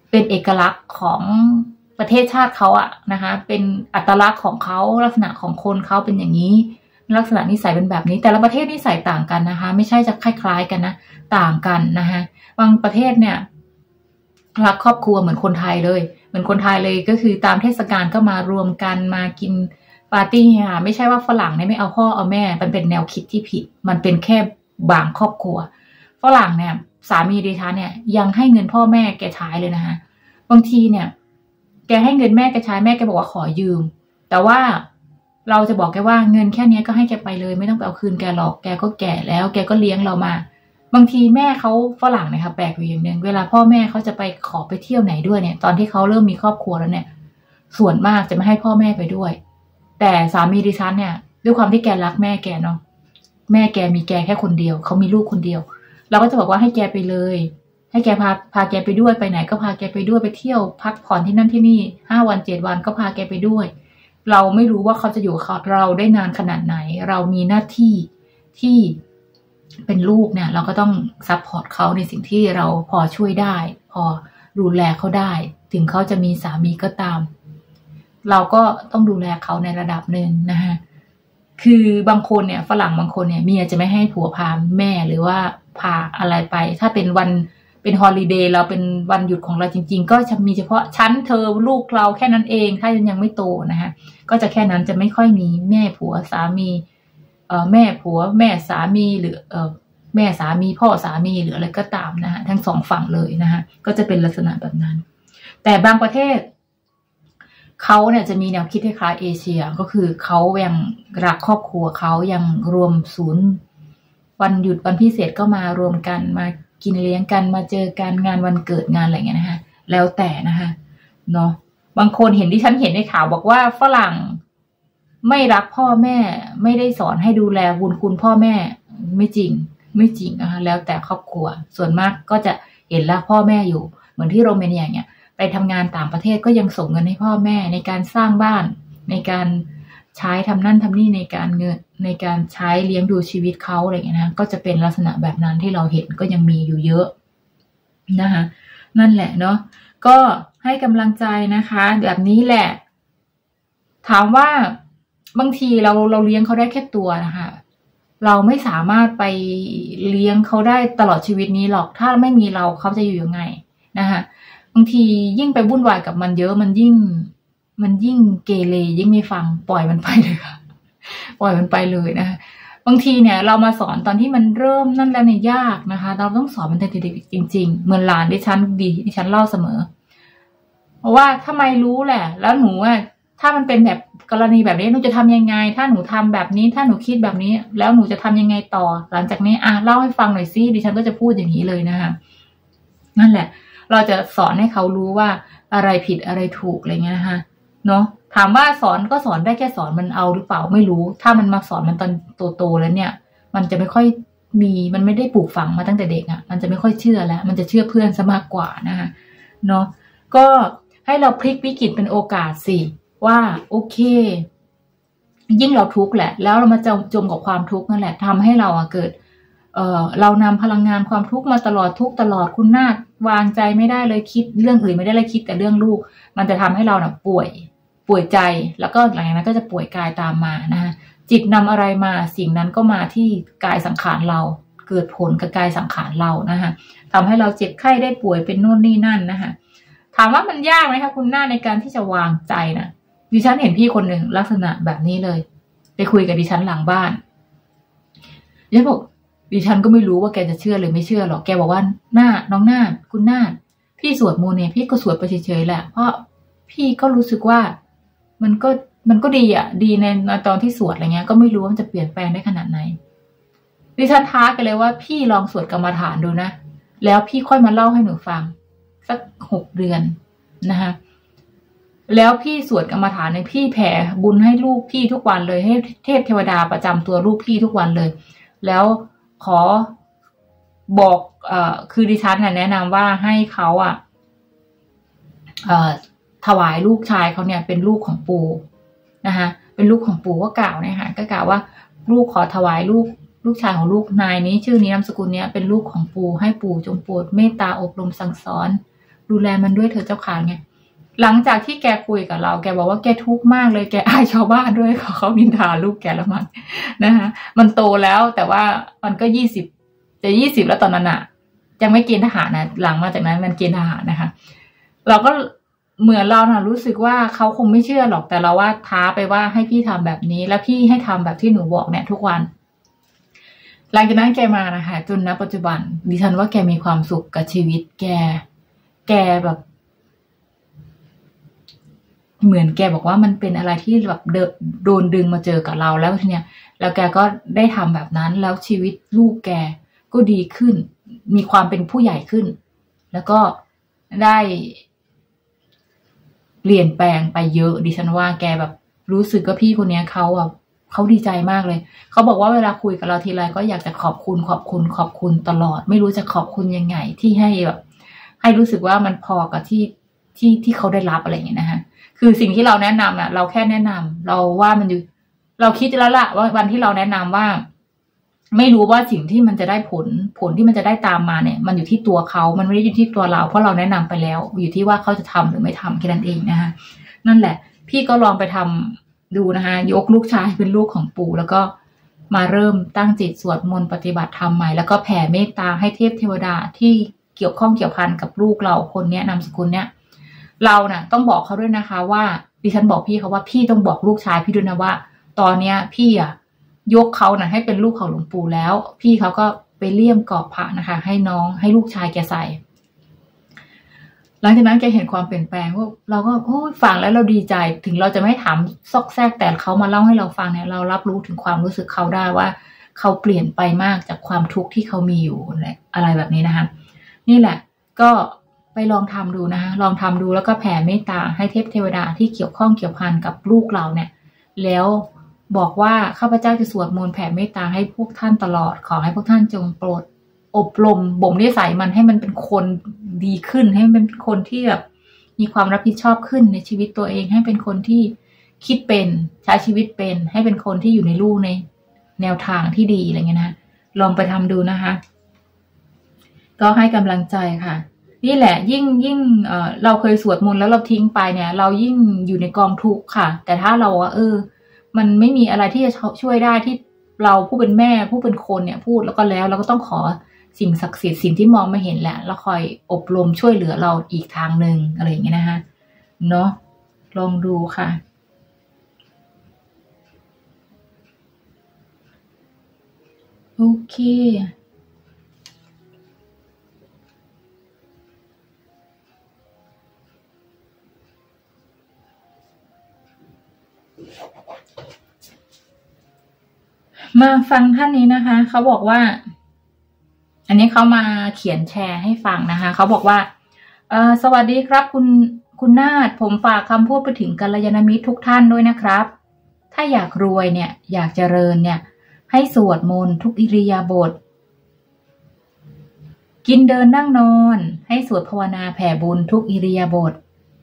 เป็นเอกลักษณ์ของประเทศชาติเขาอะนะคะเป็นอัตลักษณ์ของเขาลักษณะของคนเขาเป็นอย่างนี้ลักษณะนิสัยเป็นแบบนี้แต่ละประเทศนิสัยต่างกันนะคะไม่ใช่จะคล้ายๆกันนะต่างกันนะคะบางประเทศเนี่ยรักครอบครัวเหมือนคนไทยเลยเหมือนคนไทยเลยก็คือตามเทศกาลก็มารวมกันมากินปาร์ตี้ค่ะไม่ใช่ว่าฝรั่งเนี่ยไม่เอาพ่อเอาแม่มันเป็นแนวคิดที่ผิดมันเป็นแค่บางครอบครัวฝรั่งเนี่ยสามีดิฉันเนี่ยยังให้เงินพ่อแม่แกใช้เลยนะคะบางทีเนี่ยแกให้เงินแม่แกใช้แม่แกบอกว่าขอยืมแต่ว่าเราจะบอกแกว่าเงินแค่นี้ก็ให้แกไปเลยไม่ต้องไปเอาคืนแกหรอกแกก็แก่แล้วแกก็เลี้ยงเรามาบางทีแม่เขาฝรั่งนะคะแปลกอยู่อย่างหนึ่งเวลาพ่อแม่เขาจะไปขอไปเที่ยวไหนด้วยเนี่ยตอนที่เขาเริ่มมีครอบครัวแล้วเนี่ยส่วนมากจะไม่ให้พ่อแม่ไปด้วยแต่สามีดิฉันเนี่ยด้วยความที่แกรักแม่แกเนาะแม่แกมีแกแค่คนเดียวเขามีลูกคนเดียวเราก็จะบอกว่าให้แกไปเลยให้แกพาพาแกไปด้วยไปไหนก็พาแกไปด้วยไปเที่ยวพักผ่อนที่นั่นที่นี่ห้าวันเจ็ดวันก็พาแกไปด้วยเราไม่รู้ว่าเขาจะอยู่กับเราได้นานขนาดไหนเรามีหน้าที่ที่เป็นลูกเนี่ยเราก็ต้องซัพพอร์ตเขาในสิ่งที่เราพอช่วยได้พอดูแลเขาได้ถึงเขาจะมีสามีก็ตามเราก็ต้องดูแลเขาในระดับหนึ่งนะคะคือบางคนเนี่ยฝรั่งบางคนเนี่ยเมียจะไม่ให้ผัวพาแม่หรือว่าพาอะไรไปถ้าเป็นวันเป็นฮอลิเดย์เราเป็นวันหยุดของเราจริงๆก็จะมีเฉพาะฉันเธอลูกเราแค่นั้นเองถ้ายังไม่โตนะคะก็จะแค่นั้นจะไม่ค่อยมีแม่ผัวสามีเอ่อแม่ผัวแม่สามีหรือเอ่อแม่สามีพ่อสามีหรืออะไรก็ตามนะคะทั้งสองฝั่งเลยนะคะก็จะเป็นลักษณะแบบนั้นแต่บางประเทศเขาเนี่ยจะมีแนวคิดคล้ายๆเอเชียก็คือเขายังรักครอบครัวเขายังรวมศูนย์วันหยุดวันพิเศษก็มารวมกันมากินเลี้ยงกันมาเจอกันงานวันเกิดงานอะไรเงี้ยนะคะแล้วแต่นะคะเนาะบางคนเห็นที่ฉันเห็นในข่าวบอกว่าฝรั่งไม่รักพ่อแม่ไม่ได้สอนให้ดูแลบุญคุณพ่อแม่ไม่จริงไม่จริงนะคะแล้วแต่ครอบครัวส่วนมากก็จะเห็นรักพ่อแม่อยู่เหมือนที่โรมาเนียเนี่ยไปทำงานต่างประเทศก็ยังส่งเงินให้พ่อแม่ในการสร้างบ้านในการใช้ทำนั่นทำนี่ในการเงินในการใช้เลี้ยงดูชีวิตเขาอะไรอย่างเงี้ยนะก็จะเป็นลักษณะแบบนั้นที่เราเห็นก็ยังมีอยู่เยอะนะคะนั่นแหละเนาะก็ให้กำลังใจนะคะแบบนี้แหละถามว่าบางทีเราเราเลี้ยงเขาได้แค่ตัวนะคะเราไม่สามารถไปเลี้ยงเขาได้ตลอดชีวิตนี้หรอกถ้าไม่มีเราเขาจะอยู่ยังไงนะคะบางทียิ่งไปวุ่นวายกับมันเยอะมันยิ่งมันยิ่งเกเรยิ่งไม่ฟังปล่อยมันไปเลยค่ะปล่อยมันไปเลยนะคะบางทีเนี่ยเรามาสอนตอนที่มันเริ่มนั่นแล้วเนี่ยยากนะคะเราต้องสอนมันแต่เด็กๆจริงๆเหมือนหลานดิฉันดีดิฉันเล่าเสมอเพราะว่าทำไมรู้แหละแล้วหนูอ่ะถ้ามันเป็นแบบกรณีแบบนี้หนูจะทำยังไงถ้าหนูทำแบบนี้ถ้าหนูคิดแบบนี้แล้วหนูจะทำยังไงต่อหลังจากนี้อ่ะเล่าให้ฟังหน่อยซิดิฉันก็จะพูดอย่างนี้เลยนะคะนั่นแหละเราจะสอนให้เขารู้ว่าอะไรผิดอะไรถูกอะไรเงี้ยนะคะเนาะถามว่าสอนก็สอนได้แค่สอนมันเอาหรือเปล่าไม่รู้ถ้ามันมาสอนมันตอนโตๆแล้วเนี่ยมันจะไม่ค่อยมีมันไม่ได้ปลูกฝังมาตั้งแต่เด็กอ่ะมันจะไม่ค่อยเชื่อแล้วมันจะเชื่อเพื่อนซะมากกว่านะคะเนาะก็ให้เราพลิกวิกฤตเป็นโอกาสสิว่าโอเคยิ่งเราทุกข์แหละแล้วเรามาจมจมกับความทุกข์นั่นแหละทำให้เราอะเกิดเอ่อเรานำพลังงานความทุกข์มาตลอดทุกตลอดคุณนาฏวางใจไม่ได้เลยคิดเรื่องอื่นไม่ได้เลยคิดแต่เรื่องลูกมันจะทำให้เราเนี่ยป่วยป่วยใจแล้วก็หลังจากนั้นก็จะป่วยกายตามมานะคะจิตนำอะไรมาสิ่งนั้นก็มาที่กายสังขารเราเกิดผลกับกายสังขารเรานะคะทำให้เราเจ็บไข้ได้ป่วยเป็นโน่นนี่นั่นนะคะถามว่ามันยากไหมคะคุณนาฏในการที่จะวางใจนะดิฉันเห็นพี่คนหนึ่งลักษณะแบบนี้เลยไปคุยกับดิฉันหลังบ้านดิฉันบอกดิฉันก็ไม่รู้ว่าแกจะเชื่อหรือไม่เชื่อหรอกแกบอกว่าหน้าน้องหน้าคุณหน้าพี่สวดมนต์เนี่ยพี่ก็สวดไปเฉยๆแหละเพราะพี่ก็รู้สึกว่ามันก็มันก็ดีอ่ะดีในในตอนที่สวดอะไรเงี้ยก็ไม่รู้ว่ามันจะเปลี่ยนแปลงได้ขนาดไหนดิฉันท้ากันเลยว่าพี่ลองสวดกรรมฐานดูนะแล้วพี่ค่อยมาเล่าให้หนูฟังสักหกเดือนนะคะแล้วพี่สวดกรรมฐานในพี่แผ่บุญให้ลูกพี่ทุกวันเลยให้เทพเทวดาประจำตัวลูกพี่ทุกวันเลยแล้วขอบอกเอ่อคือดิฉันแนะนำว่าให้เขาอ่ะเอ่อถวายลูกชายเขาเนี่ยเป็นลูกของปู่นะคะเป็นลูกของปู่ก็กล่าวนะคะก็กล่าวว่าลูกขอถวายลูกลูกชายของลูกนายนี้ชื่อนี้นามสกุลเนี้ยเป็นลูกของปู่ให้ปู่จงโปรดเมตตาอบรมสั่งสอนดูแลมันด้วยเถอะเจ้าค่ะไงหลังจากที่แกคุยกับเราแกบอกว่าแกทุกข์มากเลยแกอายชาวบ้านด้วยเขาเขานินทาลูกแกละมั้งนะคะมันโตแล้วแต่ว่ามันก็ยี่สิบจะยี่สิบแล้วตอนนั้นอะยังไม่เกณฑ์ทหารนะหลังมาจากนั้นมันเกณฑ์ทหารนะคะเราก็เหมือนเราน่ะรู้สึกว่าเขาคงไม่เชื่อหรอกแต่เราว่าท้าไปว่าให้พี่ทำแบบนี้แล้วพี่ให้ทำแบบที่หนูบอกเนี่ยทุกวันหลังจากนั้นแกมานะคะจนณปัจจุบันดิฉันว่าแกมีความสุขกับชีวิตแกแกแบบเหมือนแกบอกว่ามันเป็นอะไรที่แบบโดนดึงมาเจอกับเราแล้วทีเนี้ยแล้วแกก็ได้ทำแบบนั้นแล้วชีวิตลูกแกก็ดีขึ้นมีความเป็นผู้ใหญ่ขึ้นแล้วก็ได้เปลี่ยนแปลงไปเยอะดิฉันว่าแกแบบรู้สึกว่าพี่คนนี้เขาอ่ะเขาดีใจมากเลยเขาบอกว่าเวลาคุยกับเราทีไรก็อยากจะขอบคุณขอบคุณขอบคุณตลอดไม่รู้จะขอบคุณยังไงที่ให้แบบให้รู้สึกว่ามันพอกับที่ที่ที่เขาได้รับอะไรอย่างเงี้ยนะคะคือสิ่งที่เราแนะนำน่ะเราแค่แนะนำเราว่ามันอยู่เราคิดแล้วล่ะว่าวันที่เราแนะนำว่าไม่รู้ว่าสิ่งที่มันจะได้ผลผลที่มันจะได้ตามมาเนี่ยมันอยู่ที่ตัวเขามันไม่ได้อยู่ที่ตัวเราเพราะเราแนะนำไปแล้วอยู่ที่ว่าเขาจะทำหรือไม่ทำแค่นั้นเองนะคะนั่นแหละพี่ก็ลองไปทำดูนะคะยกลูกชายเป็นลูกของปู่แล้วก็มาเริ่มตั้งจิตสวดมนต์ปฏิบัติธรรมใหม่แล้วก็แผ่เมตตาให้เทพเทวดาที่เกี่ยวข้องเกี่ยวพันกับลูกเราคนเนี้ยนามสกุลเนี้ยเราน่ะต้องบอกเขาด้วยนะคะว่าดิฉันบอกพี่เขาว่าพี่ต้องบอกลูกชายพี่ด้วยนะว่าตอนเนี้ยพี่อ่ะยกเขาน่ะให้เป็นลูกของหลวงปู่แล้วพี่เขาก็ไปเลี่ยมกรอบพระนะคะให้น้องให้ลูกชายแกใส่หลังจากนั้นแกเห็นความเปลี่ยนแปลงว่าเราก็โอ้ฟังแล้วเราดีใจถึงเราจะไม่ถามซอกแซกแต่เขามาเล่าให้เราฟังเนี่ยเรารับรู้ถึงความรู้สึกเขาได้ว่าเขาเปลี่ยนไปมากจากความทุกข์ที่เขามีอยู่อะไรแบบนี้นะคะนี่แหละก็ไปลองทำดูนะคะลองทำดูแล้วก็แผ่เมตตาให้เทพเทวดาที่เกี่ยวข้องเกี่ยวพันกับลูกเราเนี่ยแล้วบอกว่าข้าพเจ้าจะสวดมนต์แผ่เมตตาให้พวกท่านตลอดขอให้พวกท่านจงโปรดอบรมบ่มนิสัยมันให้มันเป็นคนดีขึ้นให้มันเป็นคนที่แบบมีความรับผิดชอบขึ้นในชีวิตตัวเองให้เป็นคนที่คิดเป็นใช้ชีวิตเป็นให้เป็นคนที่อยู่ในลู่ในแนวทางที่ดีอะไรเงี้ยนะลองไปทำดูนะคะก็ให้กำลังใจค่ะนี่แหละยิ่งยิ่งเอ่อเราเคยสวดมนต์แล้วเราทิ้งไปเนี่ยเรายิ่งอยู่ในกองทุกข์ค่ะแต่ถ้าเราเออมันไม่มีอะไรที่จะช่วยได้ที่เราผู้เป็นแม่ผู้เป็นคนเนี่ยพูดแล้วก็แล้วเราก็ต้องขอสิ่งศักดิ์สิทธิ์สิ่งที่มองไม่เห็นแหละแล้วคอยอบรมช่วยเหลือเราอีกทางหนึ่งอะไรอย่างเงี้ยนะคะเนาะลองดูค่ะโอเคมาฟังท่านนี้นะคะเขาบอกว่าอันนี้เขามาเขียนแชร์ให้ฟังนะคะเขาบอกว่าเอ่อสวัสดีครับคุณคุณนาฏผมฝากคำพูดไปถึงกัลยาณมิตรทุกท่านด้วยนะครับถ้าอยากรวยเนี่ยอยากเจริญเนี่ยให้สวดมนต์ทุกอิริยาบถกินเดินนั่งนอนให้สวดภาวนาแผ่บุญทุกอิริยาบถ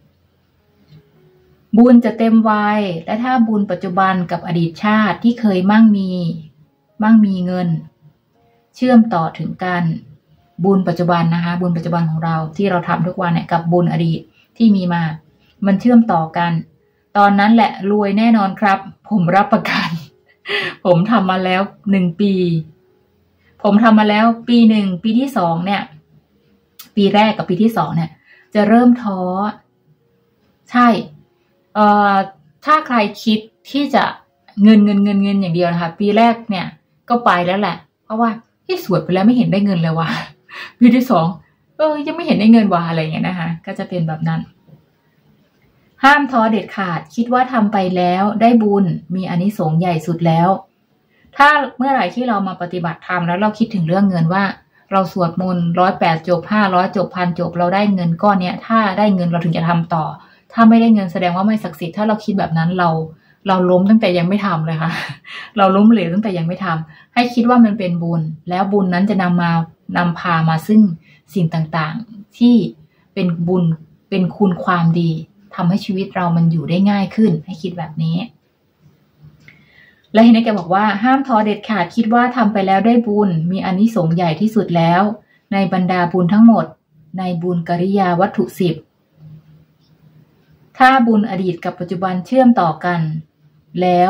บุญจะเต็มวัยและถ้าบุญปัจจุบันกับอดีตชาติที่เคยมั่งมีมั่งมีเงินเชื่อมต่อถึงกันบุญปัจจุบันนะคะบุญปัจจุบันของเราที่เราทำทุกวันเนี่ยกับบุญอดีตที่มีมามันเชื่อมต่อกันตอนนั้นแหละรวยแน่นอนครับผมรับประกัน ผมทำมาแล้วหนึ่งปีผมทำมาแล้วปีหนึ่งปีที่สองเนี่ยปีแรกกับปีที่สองเนี่ยจะเริ่มท้อใช่เอ่อถ้าใครคิดที่จะเงินเงินเงินเงินอย่างเดียวนะคะปีแรกเนี่ยก็ไปแล้วแหละเพราะว่าที่สวดไปแล้วไม่เห็นได้เงินเลยว่ะปีที่สองเออยังไม่เห็นได้เงินว่ะอะไรอย่างเงี้ยนะคะก็จะเป็นแบบนั้นห้ามท้อเด็ดขาดคิดว่าทำไปแล้วได้บุญมีอานิสงส์ใหญ่สุดแล้วถ้าเมื่อไหร่ที่เรามาปฏิบัติธรรมแล้วเราคิดถึงเรื่องเงินว่าเราสวดมนต์ร้อยแปดจบห้าร้อยจบพันจบเราได้เงินก้อนเนี้ยถ้าได้เงินเราถึงจะทำต่อถ้าไม่ได้เงินแสดงว่าไม่ศักดิ์สิทธิ์ถ้าเราคิดแบบนั้นเราเราล้มตั้งแต่ยังไม่ทำเลยค่ะเราล้มเหลวตั้งแต่ยังไม่ทำให้คิดว่ามันเป็นบุญแล้วบุญนั้นจะนำมานำพามาซึ่งสิ่งต่างๆที่เป็นบุญเป็นคุณความดีทำให้ชีวิตเรามันอยู่ได้ง่ายขึ้นให้คิดแบบนี้และเห็นไหมแกบอกว่าห้ามท้อเด็ดขาดคิดว่าทำไปแล้วได้บุญมีอานิสงส์ใหญ่ที่สุดแล้วในบรรดาบุญทั้งหมดในบุญกิริยาวัตถุสิบถ้าบุญอดีตกับปัจจุบันเชื่อมต่อกันแล้ว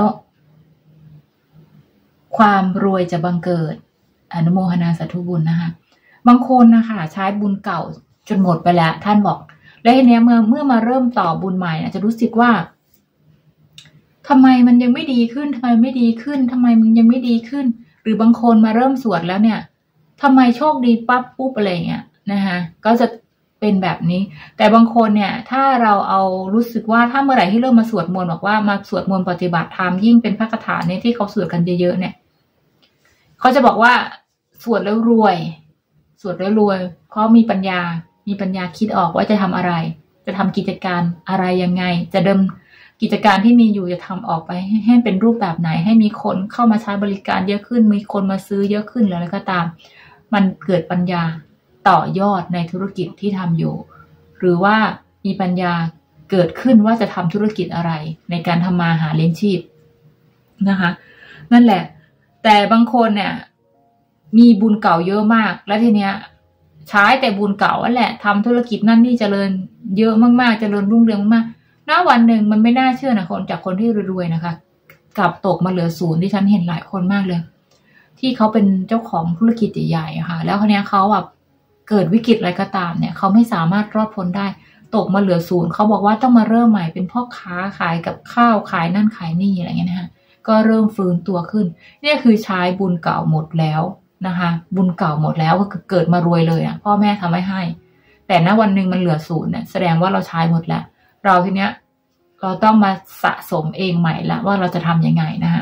ความรวยจะบังเกิดอนุโมทนาสาธุบุญนะคะบางคนนะคะใช้บุญเก่าจนหมดไปแล้วท่านบอกแล้วทีนี้เมื่อเมื่อมาเริ่มต่อบุญใหม่นะจะรู้สึกว่าทำไมมันยังไม่ดีขึ้นทำไมไม่ดีขึ้นทำไมมันยังไม่ดีขึ้นหรือบางคนมาเริ่มสวดแล้วเนี่ยทำไมโชคดีปั๊บปุ๊บอะไรเงี้ยนะคะก็จะเป็นแบบนี้แต่บางคนเนี่ยถ้าเราเอารู้สึกว่าถ้าเมื่อไหร่ที่เริ่มมาสวดมนต์บอกว่ามาสวดมนต์ปฏิบัติธรรมยิ่งเป็นพระคาถาเนี่ยที่เขาสวดกันเยอะๆเนี่ยเขาจะบอกว่าสวดแล้วรวยสวดแล้วรวยเพราะมีปัญญามีปัญญาคิดออกว่าจะทำอะไรจะทำกิจการอะไรยังไงจะเดิมกิจการที่มีอยู่จะทำออกไปให้เป็นรูปแบบไหนให้มีคนเข้ามาใช้บริการเยอะขึ้นมีคนมาซื้อเยอะขึ้นแล้วก็ตามมันเกิดปัญญาต่อยอดในธุรกิจที่ทำอยู่หรือว่ามีปัญญาเกิดขึ้นว่าจะทำธุรกิจอะไรในการทำมาหาเลี้ยงชีพนะคะนั่นแหละแต่บางคนเนี่ยมีบุญเก่าเยอะมากแล้วทีเนี้ยใช้แต่บุญเก่านั่นแหละทำธุรกิจนั่นนี่เจริญเยอะมากๆเจริญรุ่งเรืองมากณวันหนึ่งมันไม่น่าเชื่อนะคนจากคนที่รวยๆนะคะกลับตกมาเหลือศูนย์ที่ฉันเห็นหลายคนมากเลยที่เขาเป็นเจ้าของธุรกิจใหญ่ๆค่ะแล้วคนนี้เขาแบบเกิดวิกฤตอะไรก็ตามเนี่ยเขาไม่สามารถรอดพ้นได้ตกมาเหลือศูนย์เขาบอกว่าต้องมาเริ่มใหม่เป็นพ่อค้าขายกับข้าวขายนั่นขายนี่อะไรเงี้ยนะคะก็เริ่มฟื้นตัวขึ้นนี่คือใช้บุญเก่าหมดแล้วนะคะบุญเก่าหมดแล้วก็เกิดมารวยเลยอ่ะพ่อแม่ทำให้ให้แต่ณวันหนึ่งมันเหลือศูนย์เนี่ยแสดงว่าเราใช้หมดแล้วเราทีเนี้ยเราต้องมาสะสมเองใหม่ละว่าเราจะทำยังไงนะคะ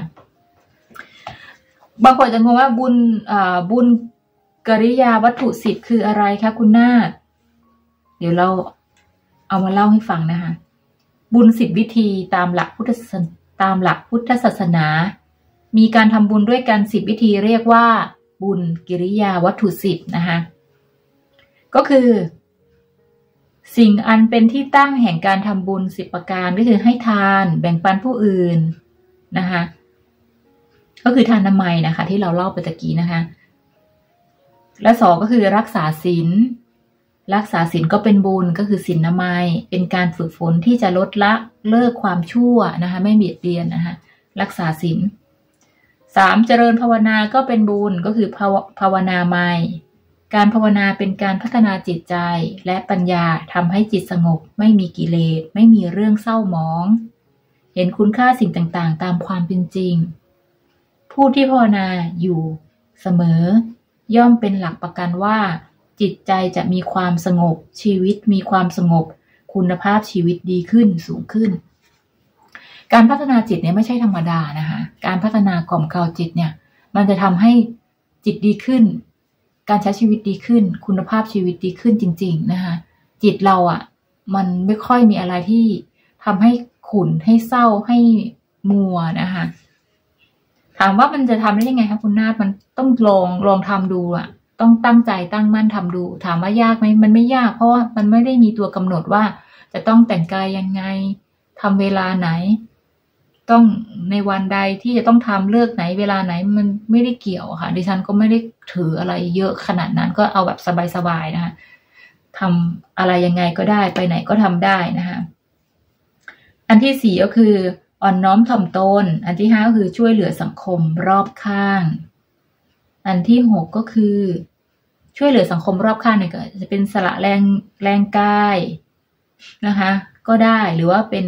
บางคนจะงงว่าบุญอ่าบุญกิริยาวัตถุสิบคืออะไรคะคุณนาฏเดี๋ยวเราเอามาเล่าให้ฟังนะคะบุญสิบวิธีตามหลักพุทธศาสนาตามหลักพุทธศาสนามีการทำบุญด้วยกันสิบวิธีเรียกว่าบุญกิริยาวัตถุสิบนะคะก็คือสิ่งอันเป็นที่ตั้งแห่งการทำบุญสิบประการก็คือให้ทานแบ่งปันผู้อื่นนะคะก็คือทานนามัยนะคะที่เราเล่าไปตะกี้นะคะและสองก็คือรักษาศีลรักษาศีลก็เป็นบุญก็คือศีลนามัยเป็นการฝึกฝนที่จะลดละเลิกความชั่วนะคะไม่เบียดเบียนนะคะรักษาศีลสามเจริญภาวนาก็เป็นบุญก็คือภาวภาวนาใหม่การภาวนาเป็นการพัฒนาจิตใจและปัญญาทำให้จิตสงบไม่มีกิเลสไม่มีเรื่องเศร้าหมองเห็นคุณค่าสิ่งต่างๆตามความเป็นจริงผู้ที่ภาวนาอยู่เสมอย่อมเป็นหลักประกันว่าจิตใจจะมีความสงบชีวิตมีความสงบคุณภาพชีวิตดีขึ้นสูงขึ้นการพัฒนาจิตเนี่ยไม่ใช่ธรรมดานะคะการพัฒนากล่อมเกลาจิตเนี่ยมันจะทำให้จิตดีขึ้นการใช้ชีวิตดีขึ้นคุณภาพชีวิตดีขึ้นจริงๆนะคะจิตเราอ่ะมันไม่ค่อยมีอะไรที่ทำให้ขุ่นให้เศร้าให้มัวนะคะถามว่ามันจะทำได้ยังไงคะคุณนาฏมันต้องลองลองทำดูอ่ะต้องตั้งใจตั้งมั่นทำดูถามว่ายากไหมมันไม่ยากเพราะว่ามันไม่ได้มีตัวกำหนดว่าจะต้องแต่งกายยังไงทำเวลาไหนต้องในวันใดที่จะต้องทำเลิกไหนเวลาไหนมันไม่ได้เกี่ยวค่ะดิฉันก็ไม่ได้ถืออะไรเยอะขนาดนั้นก็เอาแบบสบายๆนะคะทำอะไรยังไงก็ได้ไปไหนก็ทำได้นะคะอันที่สี่ก็คืออ่อนน้อมถ่อมตนอันที่ห้าก็คือช่วยเหลือสังคมรอบข้างอันที่หกก็คือช่วยเหลือสังคมรอบข้างเนี่ยก็จะเป็นสละแรงแรงกายนะคะก็ได้หรือว่าเป็น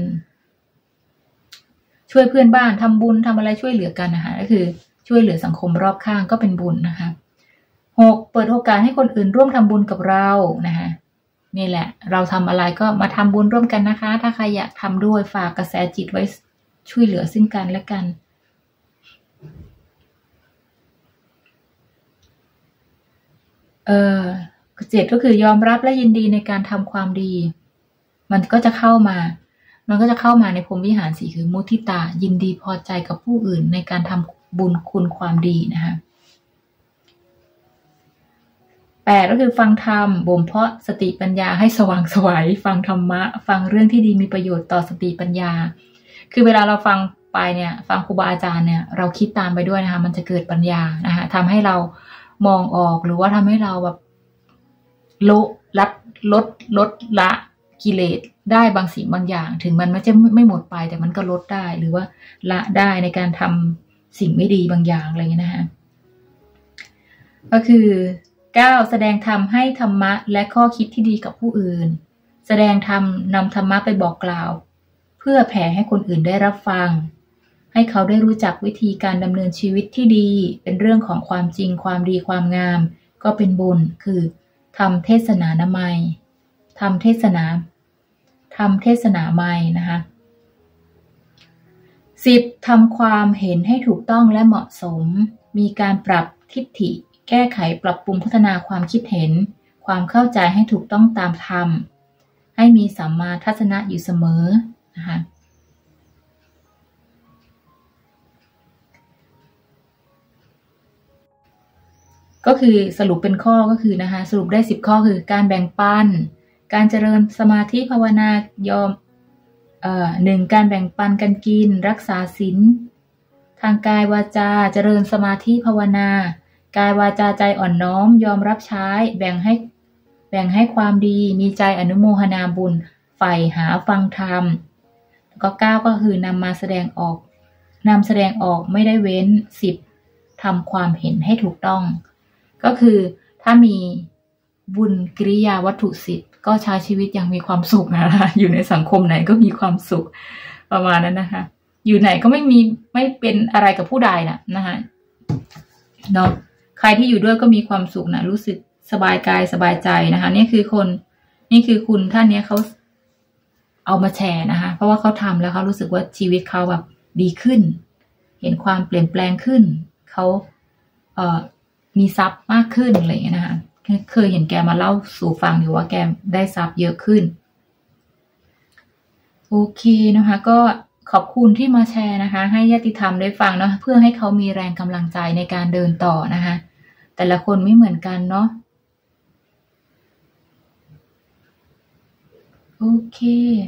ช่วยเพื่อนบ้านทำบุญทำอะไรช่วยเหลือกันนะคะก็คือช่วยเหลือสังคมรอบข้างก็เป็นบุญนะคะหกเปิดโอกาสให้คนอื่นร่วมทำบุญกับเรานะคะนี่แหละเราทำอะไรก็มาทำบุญร่วมกันนะคะถ้าใครอยากทำด้วยฝากกระแสจิตไว้ช่วยเหลือซึ่งกันและกันเออเจ็ดก็คือยอมรับและยินดีในการทำความดีมันก็จะเข้ามามันก็จะเข้ามาในพรหมวิหารสี่คือมุทิตายินดีพอใจกับผู้อื่นในการทำบุญคุณความดีนะคะแปดก็คือฟังธรรมบ่มเพาะสติปัญญาให้สว่างไสวฟังธรรมะฟังเรื่องที่ดีมีประโยชน์ต่อสติปัญญาคือเวลาเราฟังไปเนี่ยฟังครูบาอาจารย์เนี่ยเราคิดตามไปด้วยนะคะมันจะเกิดปัญญานะคะทำให้เรามองออกหรือว่าทำให้เราแบบโละลดลดลดละกิเลสได้บางสิ่งบางอย่าง ถึงมันไม่จะไม่หมดไปแต่มันก็ลดได้หรือว่าละได้ในการทำสิ่งไม่ดีบางอย่างอะไรเงี้ยนะคะก็คือเก้าแสดงธรรมให้ธรรมะและข้อคิดที่ดีกับผู้อื่นแสดงธรรมนำธรรมะไปบอกกล่าวเพื่อแผ่ให้คนอื่นได้รับฟังให้เขาได้รู้จักวิธีการดำเนินชีวิตที่ดีเป็นเรื่องของความจริงความดีความงามก็เป็นบุญคือทำเทศนานามัยทำเทศนาทำเทศนาใหม่นะคะสิบทำความเห็นให้ถูกต้องและเหมาะสมมีการปรับทิฏฐิแก้ไขปรับปรุงพัฒนาความคิดเห็นความเข้าใจให้ถูกต้องตามธรรมให้มีสัมมาทัศนะอยู่เสมอนะคะก็คือสรุปเป็นข้อก็คือนะคะสรุปได้สิบข้อคือการแบ่งปันการเจริญสมาธิภาวนายอมเอ่อหนึ่งการแบ่งปันกันกินรักษาศีลทางกายวาจาเจริญสมาธิภาวนากายวาจาใจอ่อนน้อมยอมรับใช้แบ่งให้แบ่งให้ความดีมีใจอนุโมทนาบุญใฝ่หาฟังธรรมแล้วก็เก้าก็คือนำมาแสดงออกนำแสดงออกไม่ได้เว้นสิบทำความเห็นให้ถูกต้องก็คือถ้ามีบุญกิริยาวัตถุสิบก็ใช้ชีวิตอย่างมีความสุขนะคะอยู่ในสังคมไหนก็มีความสุขประมาณนั้นนะคะอยู่ไหนก็ไม่มีไม่เป็นอะไรกับผู้ใดนะนะคะเนาะใครที่อยู่ด้วยก็มีความสุขนะรู้สึกสบายกายสบายใจนะคะนี่คือคนนี่คือคุณท่านนี้เขาเอามาแชร์นะคะเพราะว่าเขาทำแล้วเขารู้สึกว่าชีวิตเขาแบบดีขึ้นเห็นความเปลี่ยนแปลงขึ้นเขาเอ่อมีทรัพย์มากขึ้นอะไรอย่างเงี้ยนะคะเคยเห็นแกมาเล่าสู่ฟังอยู่ว่าแกได้ทรัพย์เยอะขึ้นโอเคนะคะก็ขอบคุณที่มาแชร์นะคะให้ญาติธรรมได้ฟังเนาะเพื่อให้เขามีแรงกำลังใจในการเดินต่อนะคะแต่ละคนไม่เหมือนกันเนาะโอเค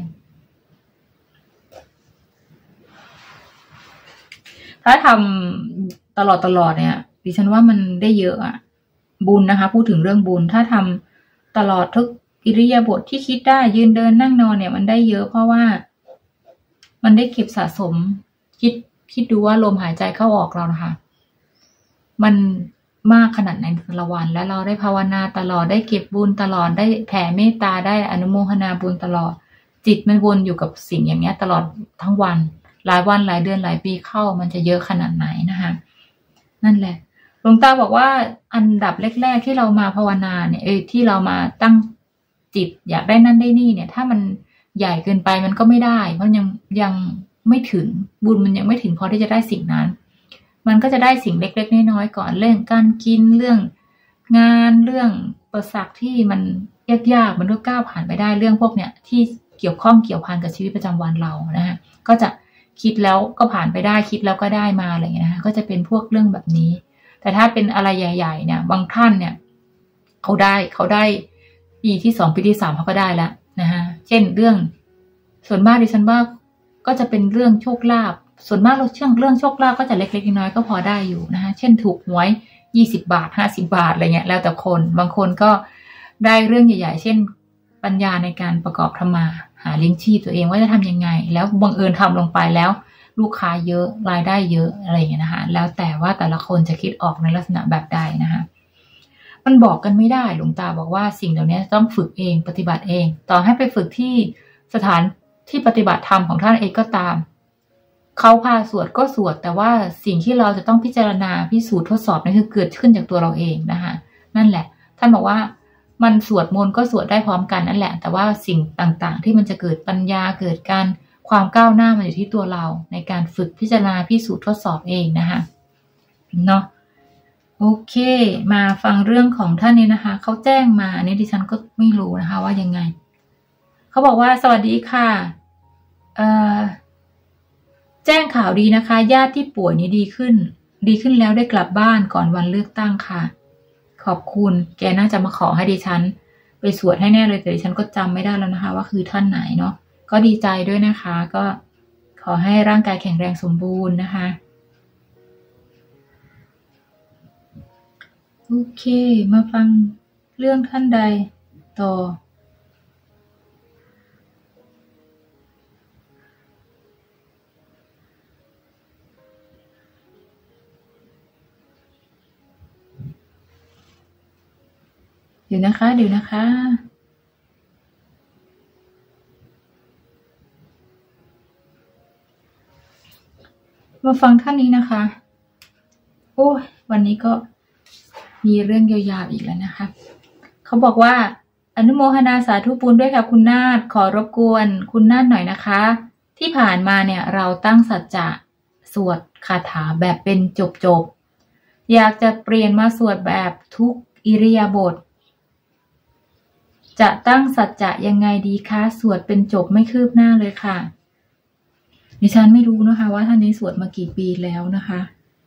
ถ้าทำตลอดตลอดเนี่ยดิฉันว่ามันได้เยอะอะบุญนะคะพูดถึงเรื่องบุญถ้าทำตลอดทุกอิริยาบถที่คิดได้ยืนเดินนั่งนอนเนี่ยมันได้เยอะเพราะว่ามันได้เก็บสะสมคิดคิดดูว่าลมหายใจเข้าออกเรานะคะมันมากขนาดไหนแต่ละวันแล้วเราได้ภาวนาตลอดได้เก็บบุญตลอดได้แผ่เมตตาได้อนุโมทนาบุญตลอดจิตมันวนอยู่กับสิ่งอย่างเงี้ยตลอดทั้งวันหลายวันหลายเดือนหลายปีเข้ามันจะเยอะขนาดไหนนะคะนั่นแหละหลวงตาบอกว่าอันดับแรกๆที่เรามาภาวนาเนี่ยเออที่เรามาตั้งจิตอยากได้นั่นได้นี่เนี่ยถ้ามันใหญ่เกินไปมันก็ไม่ได้เพราะยังยังไม่ถึงบุญมันยังไม่ถึงพอที่จะได้สิ่งนั้นมันก็จะได้สิ่งเล็กๆน้อยๆก่อนเรื่องการกินเรื่องงานเรื่องอุปสรรคที่มันยากๆมันก็ก้าวผ่านไปได้เรื่องพวกเนี้ยที่เกี่ยวข้องเกี่ยวพันกับชีวิตประจำวันเรานะฮะก็จะคิดแล้วก็ผ่านไปได้คิดแล้วก็ได้มาอะไรอย่างเงี้ยนะคะก็จะเป็นพวกเรื่องแบบนี้แต่ถ้าเป็นอะไรใหญ่ๆเนี่ยบางท่านเนี่ยเขาได้เขาได้ปีที่สองปีที่สามเขาก็ได้แล้วนะฮะเช่นเรื่องส่วนมากดิฉันว่าก็จะเป็นเรื่องโชคลาภส่วนมากเราเชื่อเรื่องโชคลาภก็จะเล็กๆน้อยๆก็พอได้อยู่นะคะเช่นถูกหวยยี่สิบบาทห้าสิบบาทอะไรเงี้ยแล้วแต่คนบางคนก็ได้เรื่องใหญ่ๆเช่นปัญญาในการประกอบธรรมาหาเลี้ยงชีพตัวเองว่าจะทำยังไงแล้วบังเอิญทำลงไปแล้วลูกค้าเยอะรายได้เยอะอะไรอย่างเงี้ยนะคะแล้วแต่ว่าแต่ละคนจะคิดออกในลักษณะแบบใดนะคะมันบอกกันไม่ได้หลวงตาบอกว่าสิ่งเหล่านี้ต้องฝึกเองปฏิบัติเองต่อให้ไปฝึกที่สถานที่ปฏิบัติธรรมของท่านเองก็ตามเขาพาสวดก็สวดแต่ว่าสิ่งที่เราจะต้องพิจารณาพิสูจน์ทดสอบนั่นคือเกิดขึ้นจากตัวเราเองนะคะนั่นแหละท่านบอกว่ามันสวดมนต์ก็สวดได้พร้อมกันนั่นแหละแต่ว่าสิ่งต่างๆที่มันจะเกิดปัญญาเกิดการความก้าวหน้ามันอยู่ที่ตัวเราในการฝึกพิจารณาพิสูจน์ทดสอบเองนะคะเนาะโอเคมาฟังเรื่องของท่านนี้นะคะเขาแจ้งมาอันนี้ดิฉันก็ไม่รู้นะคะว่ายังไงเขาบอกว่าสวัสดีค่ะเอ่อแจ้งข่าวดีนะคะญาติที่ป่วยนี้ดีขึ้นดีขึ้นแล้วได้กลับบ้านก่อนวันเลือกตั้งค่ะขอบคุณแกน่าจะมาขอให้ดิฉันไปสวดให้แน่เลยแต่ดิฉันก็จำไม่ได้แล้วนะคะว่าคือท่านไหนเนาะก็ดีใจด้วยนะคะก็ขอให้ร่างกายแข็งแรงสมบูรณ์นะคะโอเคมาฟังเรื่องท่านใดต่อเดี๋ยวนะคะเดี๋ยวนะคะมาฟังท่านนี้นะคะโอ้ยวันนี้ก็มีเรื่องยาวๆอีกแล้วนะคะเขาบอกว่าอนุโมทนาสาธุบุญด้วยค่ะคุณนาฏขอรบกวนคุณนาฏหน่อยนะคะที่ผ่านมาเนี่ยเราตั้งสัจจะสวดคาถาแบบเป็นจบๆอยากจะเปลี่ยนมาสวดแบบทุกอิริยาบถจะตั้งสัจจะยังไงดีคะสวดเป็นจบไม่คืบหน้าเลยค่ะดิฉันไม่รู้นะคะว่าท่านนี้สวดมากี่ปีแล้วนะคะ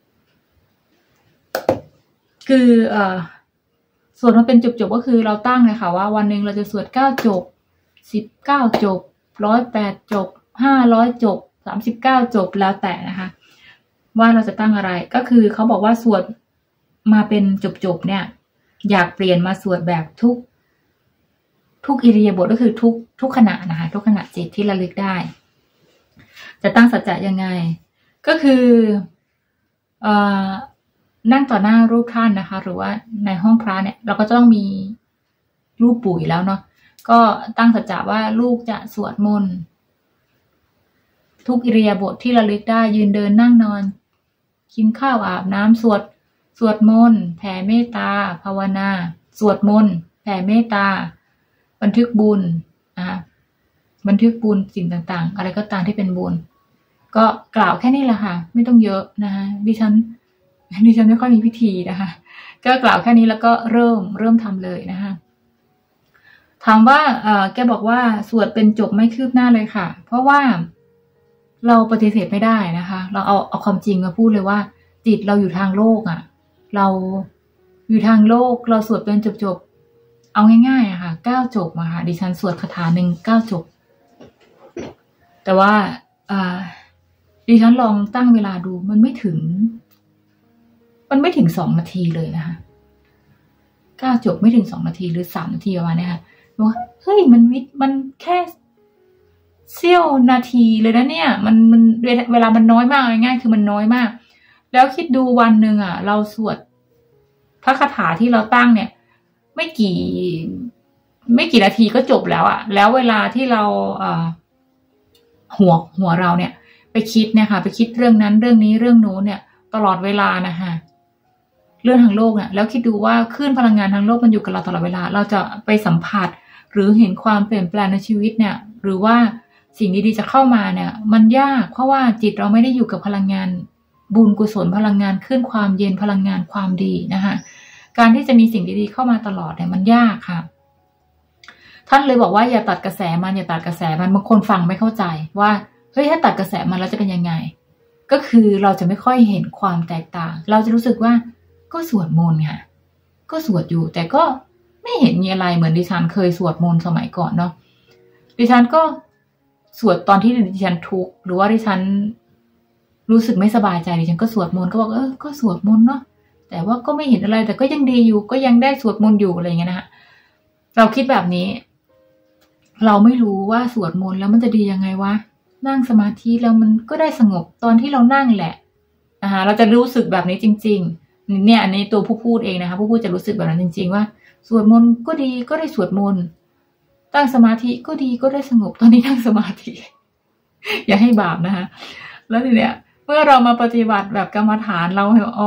คือเอ่อสวดมาเป็นจบๆก็คือเราตั้งเลยค่ะว่าวันหนึ่งเราจะสวดเก้าจบสิบเก้าจบร้อยแปดจบห้าร้อยจบสามสิบเก้าจบแล้วแต่นะคะว่าเราจะตั้งอะไรก็คือเขาบอกว่าสวดมาเป็นจบๆเนี่ยอยากเปลี่ยนมาสวดแบบทุกทุกอิริยาบถก็คือทุกทุกขณะนะคะทุกขณะจิตที่ระลึกได้จะตั้งสัจจะยังไงก็คือเอ่อนั่งต่อหน้ารูปท่านนะคะหรือว่าในห้องพระเนี่ยเราก็จะต้องมีรูปปู่แล้วเนาะก็ตั้งสัจจะว่าลูกจะสวดมนต์ทุกอิริยาบถที่ระลึกได้ยืนเดินนั่งนอนกินข้าวอาบน้ำสวดสวดมนต์แผ่เมตตาภาวนาสวดมนต์แผ่เมตตาบันทึกบุญนะคะบันทึกบุญสิ่งต่างๆอะไรก็ตามที่เป็นบุญก็กล่าวแค่นี้แหละค่ะไม่ต้องเยอะนะคะดิฉันดิฉันไม่ค่อยมีพิธีนะคะก็กล่าวแค่นี้แล้วก็เริ่มเริ่มทำเลยนะคะถามว่าเอ่อแกบอกว่าสวดเป็นจบไม่คืบหน้าเลยค่ะเพราะว่าเราปฏิเสธไม่ได้นะคะเราเอาเอาความจริงมาพูดเลยว่าจิตเราอยู่ทางโลกอ่ะเราอยู่ทางโลกเราสวดเป็นจบๆเอาง่ายๆอะค่ะเก้าจบมาค่ะดิฉันสวดคาถาหนึ่งเก้าจบแต่ว่าอ่าดิฉันลองตั้งเวลาดูมันไม่ถึงมันไม่ถึงสองนาทีเลยนะคะเก้าจบไม่ถึงสองนาทีหรือสามนาทีประมาณนี้ค่ะว่าเฮ้ยมันวิมันแค่เสี้ยวนาทีเลยนะเนี่ยมันมันเวลามันน้อยมากง่ายๆคือมันน้อยมากแล้วคิดดูวันหนึ่งอ่ะเราสวดพระคาถาที่เราตั้งเนี่ยไม่กี่ไม่กี่นาทีก็จบแล้วอ่ะแล้วเวลาที่เราเอ่อหัวหัวเราเนี่ยไปคิดเนี่ยค่ะไปคิดเรื่องนั้นเรื่องนี้เรื่องโน้นเนี่ยตลอดเวลานะคะเรื่องทางโลกเนี่ยแล้วคิดดูว่าคลื่นพลังงานทางโลกมันอยู่กับเราตลอดเวลาเราจะไปสัมผัสหรือเห็นความเปลี่ยนแปลงในชีวิตเนี่ยหรือว่าสิ่งดีๆจะเข้ามาเนี่ยมันยากเพราะว่าจิตเราไม่ได้อยู่กับพลังงานบุญกุศลพลังงานขึ้นความเย็นพลังงานความดีนะคะการที่จะมีสิ่งดีๆเข้ามาตลอดเนี่ยมันยากค่ะท่านเลยบอกว่าอย่าตัดกระแสมันอย่าตัดกระแสมันบางคนฟังไม่เข้าใจว่าเฮ้ยถ้าตัดกระแสมันแล้วจะเป็นยังไงก็คือเราจะไม่ค่อยเห็นความแตกต่างเราจะรู้สึกว่าก็สวดมนต์ค่ะก็สวดอยู่แต่ก็ไม่เห็นมีอะไรเหมือนดิฉันเคยสวดมนต์สมัยก่อนเนาะดิฉันก็สวดตอนที่ดิฉันทุกข์หรือว่าดิฉันรู้สึกไม่สบายใจดิฉันก็สวดมนต์ก็บอกเออก็สวดมนต์เนาะแต่ว่าก็ไม่เห็นอะไรแต่ก็ยังดีอยู่ก็ยังได้สวดมนต์อยู่อะไรอย่างเงี้ยนะคะเราคิดแบบนี้เราไม่รู้ว่าสวดมนต์แล้วมันจะดียังไงวะนั่งสมาธิแล้วมันก็ได้สงบตอนที่เรานั่งแหละนะคะเราจะรู้สึกแบบนี้จริงๆเนี่ยอันนี้ตัวผู้พูดเองนะคะผู้พูดจะรู้สึกแบบนั้นจริงๆว่าสวดมนต์ก็ดีก็ได้สวดมนต์ตั้งสมาธิก็ดีก็ได้สงบตอนนี้นั่งสมาธิ อย่าให้บาปนะคะแล้วทีเนี้ยเมื่อเรามาปฏิบัติแบบกรรมฐานเราเห็นอ๋อ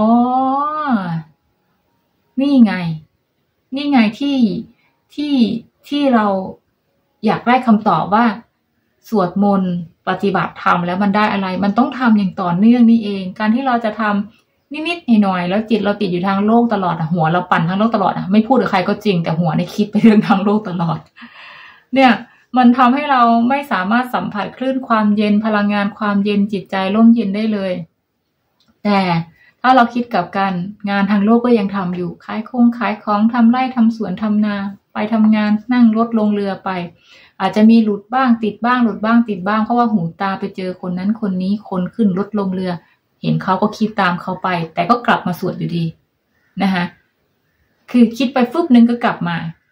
นี่ไงนี่ไงที่ที่ที่เราอยากได้คำตอบว่าสวดมนต์ปฏิบัติธรรมแล้วมันได้อะไรมันต้องทำอย่างต่อเนื่องนี่เองการที่เราจะทำนิดๆหน่อยๆแล้วจิตเราติดอยู่ทางโลกตลอดอ่ะหัวเราปั่นทางโลกตลอดอ่ะไม่พูดกับใครก็จริงแต่หัวในคิดไปเรื่องทางโลกตลอดเนี่ยมันทำให้เราไม่สามารถสัมผัสคลื่นความเย็นพลังงานความเย็นจิตใจร่มเย็นได้เลยแต่ถ้าเราคิดกับกันงานทางโลกก็ยังทำอยู่ขายคงขายของทำไร่ทำสวนทำนาไปทำงานนั่งรถลงเรือไปอาจจะมีหลุดบ้างติดบ้างหลุดบ้างติดบ้างเพราะว่าหูตาไปเจอคนนั้นคนนี้คนขึ้นรถลงเรือเห็นเขาก็คิดตามเขาไปแต่ก็กลับมาสวดอยู่ดีนะคะคือคิดไปฟึบนึงก็กลับมา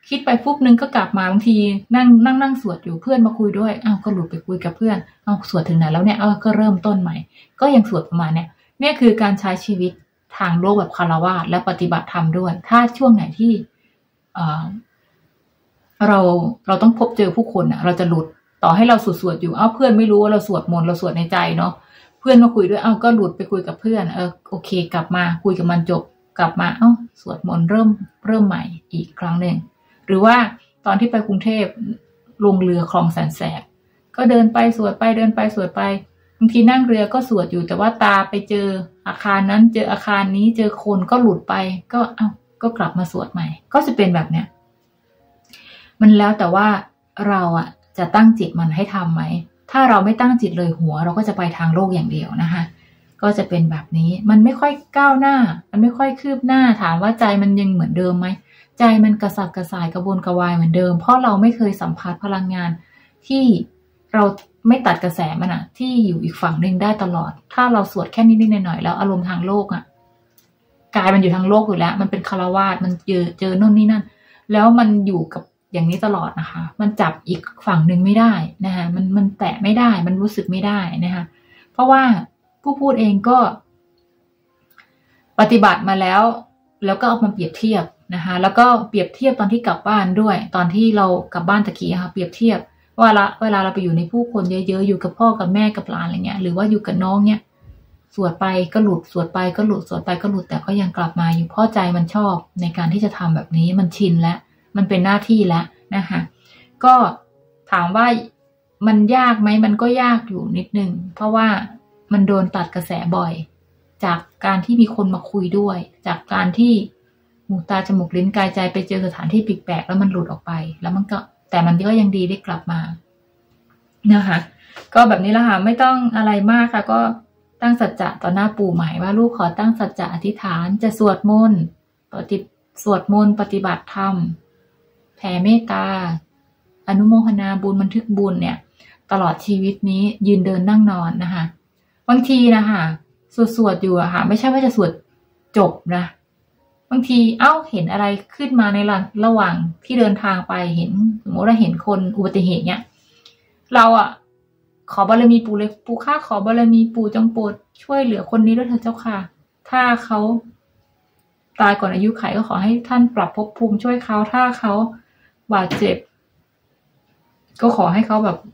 คิดไปฟุบนึงก็กลับมาบางทีนั่งนั่งนั่งสวดอยู่เพื่อนมาคุยด้วยอ้าวก็หลุดไปคุยกับเพื่อนอ้าวสวดถึงไหนแล้วเนี่ยเออก็เริ่มต้นใหม่ก็ยังสวดประมาณเนี่ยเนี่ยคือการใช้ชีวิตทางโลกแบบคฤหัสถ์และปฏิบัติธรรมด้วยถ้าช่วงไหนที่เอ่อเราเราต้องพบเจอผู้คนอ่ะเราจะหลุดต่อให้เราสวดสวดอยู่เอ้าเพื่อนไม่รู้ว่าเราสวดมนต์เราสวดในใจเนาะเพื่อนมาคุยด้วยเอ้าก็หลุดไปคุยกับเพื่อนเออโอเคกลับมาคุยกับมันจบกลับมาเอ้าสวดมนต์เริ่มเริ่มใหม่อีกครั้งหนึ่งหรือว่าตอนที่ไปกรุงเทพลงเรือคลองแสนแสบก็เดินไปสวดไปเดินไปสวดไปบางทีนั่งเรือก็สวดอยู่แต่ว่าตาไปเจออาคารนั้นเจออาคารนี้เจอคนก็หลุดไปก็เอ้าก็กลับมาสวดใหม่ก็จะเป็นแบบเนี้ยมันแล้วแต่ว่าเราอ่ะจะตั้งจิตมันให้ทำไหมถ้าเราไม่ตั้งจิตเลยหัวเราก็จะไปทางโลกอย่างเดียวนะคะก็จะเป็นแบบนี้มันไม่ค่อยก้าวหน้ามันไม่ค่อยคืบหน้าถามว่าใจมันยังเหมือนเดิมไหมใจมันกระสับกระส่ายกระวนกระวายเหมือนเดิมเพราะเราไม่เคยสัมผัสพลังงานที่เราไม่ตัดกระแสมันอะที่อยู่อีกฝั่งหนึ่งได้ตลอดถ้าเราสวดแค่นิดๆหน่อยๆแล้วอารมณ์ทางโลกอะกายมันอยู่ทางโลกอยู่แล้วมันเป็นคฤหัสถ์มันเจอเจอโน่นนี่นั่นแล้วมันอยู่กับอย่างนี้ตลอดนะคะมันจับอีกฝั่งหนึ่งไม่ได้นะคะมันมันแตะไม่ได้มันรู้สึกไม่ได้นะคะเพราะว่าผู้พูดเองก็ปฏิบัติมาแล้วแล้วก็เอามาเปรียบเทียบนะคะแล้วก็เปรียบเทียบตอนที่กลับบ้านด้วยตอนที่เรากลับบ้านตะกี้ค่ะเปรียบเทียบว่าละเวลาเราไปอยู่ในผู้คนเยอะๆอยู่กับพ่อกับแม่กับหลานอะไรเงี้ยหรือว่าอยู่กับน้องเนี้ยสวดไปก็หลุดสวดไปก็หลุดสวดไปก็หลุดแต่ก็ยังกลับมาอยู่เพราะใจมันชอบในการที่จะทำแบบนี้มันชินแล้วมันเป็นหน้าที่แล้วนะคะก็ถามว่ามันยากไหมมันก็ยากอยู่นิดนึงเพราะว่ามันโดนตัดกระแสบ่อยจากการที่มีคนมาคุยด้วยจากการที่หูตาจมูกลิ้นกายใจไปเจอสถานที่แปลกๆแล้วมันหลุดออกไปแล้วมันก็แต่มันก็ยังดีได้กลับมานะคะก็แบบนี้แหละค่ะไม่ต้องอะไรมากค่ะก็ตั้งสัจจะต่อหน้าปู่หมายว่าลูกขอตั้งสัจจะอธิษฐานจะสวดมนต์ปฏิสวดมนต์ปฏิบัติธรรมแผ่เมตตาอนุโมทนาบุญบันทึกบุญเนี่ยตลอดชีวิตนี้ยืนเดินนั่งนอนนะคะบางทีนะคะสวดสวดอยู่อะค่ะไม่ใช่ว่าจะสวดจบนะบางทีเอ้าเห็นอะไรขึ้นมาในระหว่างที่เดินทางไปเห็นสมมติว่าเห็นคนอุบัติเหตุเนี่ยเราอะขอบารมีปู่เลยปู่ข้าขอบารมีปู่จงโปรดช่วยเหลือคนนี้ด้วยเถิดเจ้าค่ะถ้าเขาตายก่อนอายุไขก็ขอให้ท่านปรับภพภูมิช่วยเขาถ้าเขาบาดเจ็บก็ขอให้เขาแบบ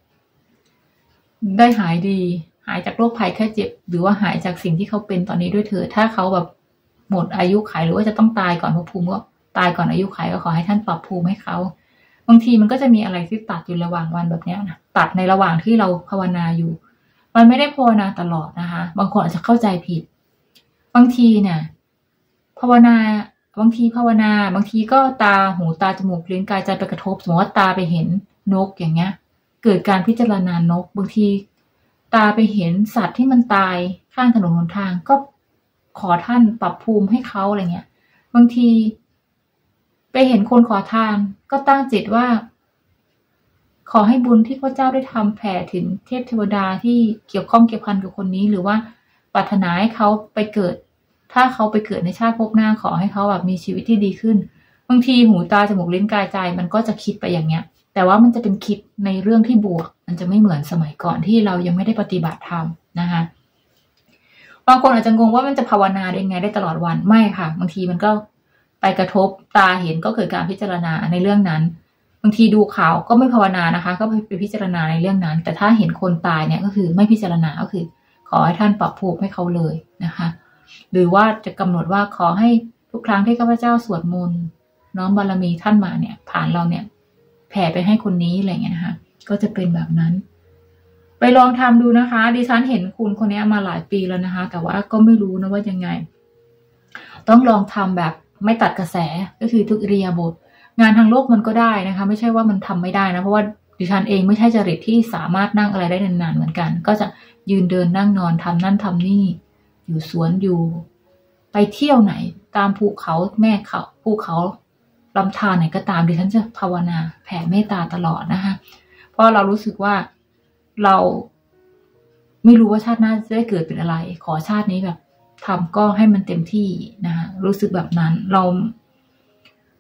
ได้หายดีหายจากโรคภัยแค่เจ็บหรือว่าหายจากสิ่งที่เขาเป็นตอนนี้ด้วยเถิดถ้าเขาแบบหมดอายุไขหรือว่าจะต้องตายก่อนภพภูมิก็ตายก่อนอายุไขก็ขอให้ท่านปรับภูมิให้เขาบางทีมันก็จะมีอะไรที่ตัดอยู่ระหว่างวันแบบนี้นะตัดในระหว่างที่เราภาวนาอยู่มันไม่ได้ภาวนาตลอดนะคะบางคนอาจจะเข้าใจผิดบางทีเนี่ยภาวนาบางทีภาวนาบางทีก็ตาหูตาจมูกลิ้นกายใจไปกระทบสมมติว่าตาไปเห็นนกอย่างเงี้ยเกิดการพิจารณานกบางทีตาไปเห็นสัตว์ที่มันตายข้างถนนหนทางก็ขอท่านปรับภูมิให้เขาอะไรเงี้ยบางทีไปเห็นคนขอทานก็ตั้งจิตว่าขอให้บุญที่พระเจ้าได้ทำแผ่ถึงเทพเทวดาที่เกี่ยวข้องเกี่ยวพันกับคนนี้หรือว่าปรารถนาให้เขาไปเกิดถ้าเขาไปเกิดในชาติภพหน้าขอให้เขาแบบมีชีวิตที่ดีขึ้นบางทีหูตาจมูกลิ้นกายใจมันก็จะคิดไปอย่างเงี้ยแต่ว่ามันจะเป็นคิดในเรื่องที่บวกมันจะไม่เหมือนสมัยก่อนที่เรายังไม่ได้ปฏิบัติธรรมนะคะบางคนอาจจะงงว่ามันจะภาวนาได้ไงได้ตลอดวันไม่ค่ะบางทีมันก็ไปกระทบตาเห็นก็เกิดการพิจารณาในเรื่องนั้นบางทีดูข่าวก็ไม่ภาวนานะคะก็ไปพิจารณาในเรื่องนั้นแต่ถ้าเห็นคนตายเนี่ยก็คือไม่พิจารณาก็คือขอให้ท่านปรับภูมิให้เขาเลยนะคะหรือว่าจะกำหนดว่าขอให้ทุกครั้งที่ข้าพเจ้าสวดมนต์น้อมบารมีท่านมาเนี่ยผ่านเราเนี่ยแผ่ไปให้คนนี้อะไรเงี้ยนะคะก็จะเป็นแบบนั้นไปลองทำดูนะคะดิฉันเห็นคุณคนนี้มาหลายปีแล้วนะคะแต่ว่าก็ไม่รู้นะว่ายังไงต้องลองทำแบบไม่ตัดกระแสก็คือทุกอิริยาบถงานทางโลกมันก็ได้นะคะไม่ใช่ว่ามันทำไม่ได้นะเพราะว่าดิฉันเองไม่ใช่จริตที่สามารถนั่งอะไรได้นานๆเหมือนกันก็จะยืนเดินนั่งนอนทำนั่นทำนี่อยู่สวนอยู่ไปเที่ยวไหนตามภูเขาแม่เขาภูเขาลำธารไหนก็ตามดิฉันจะภาวนาแผ่เมตตาตลอดนะคะเพราะเรารู้สึกว่าเราไม่รู้ว่าชาติหน้าจะได้เกิดเป็นอะไรขอชาตินี้แบบทำก็ให้มันเต็มที่นะคะรู้สึกแบบนั้นเรา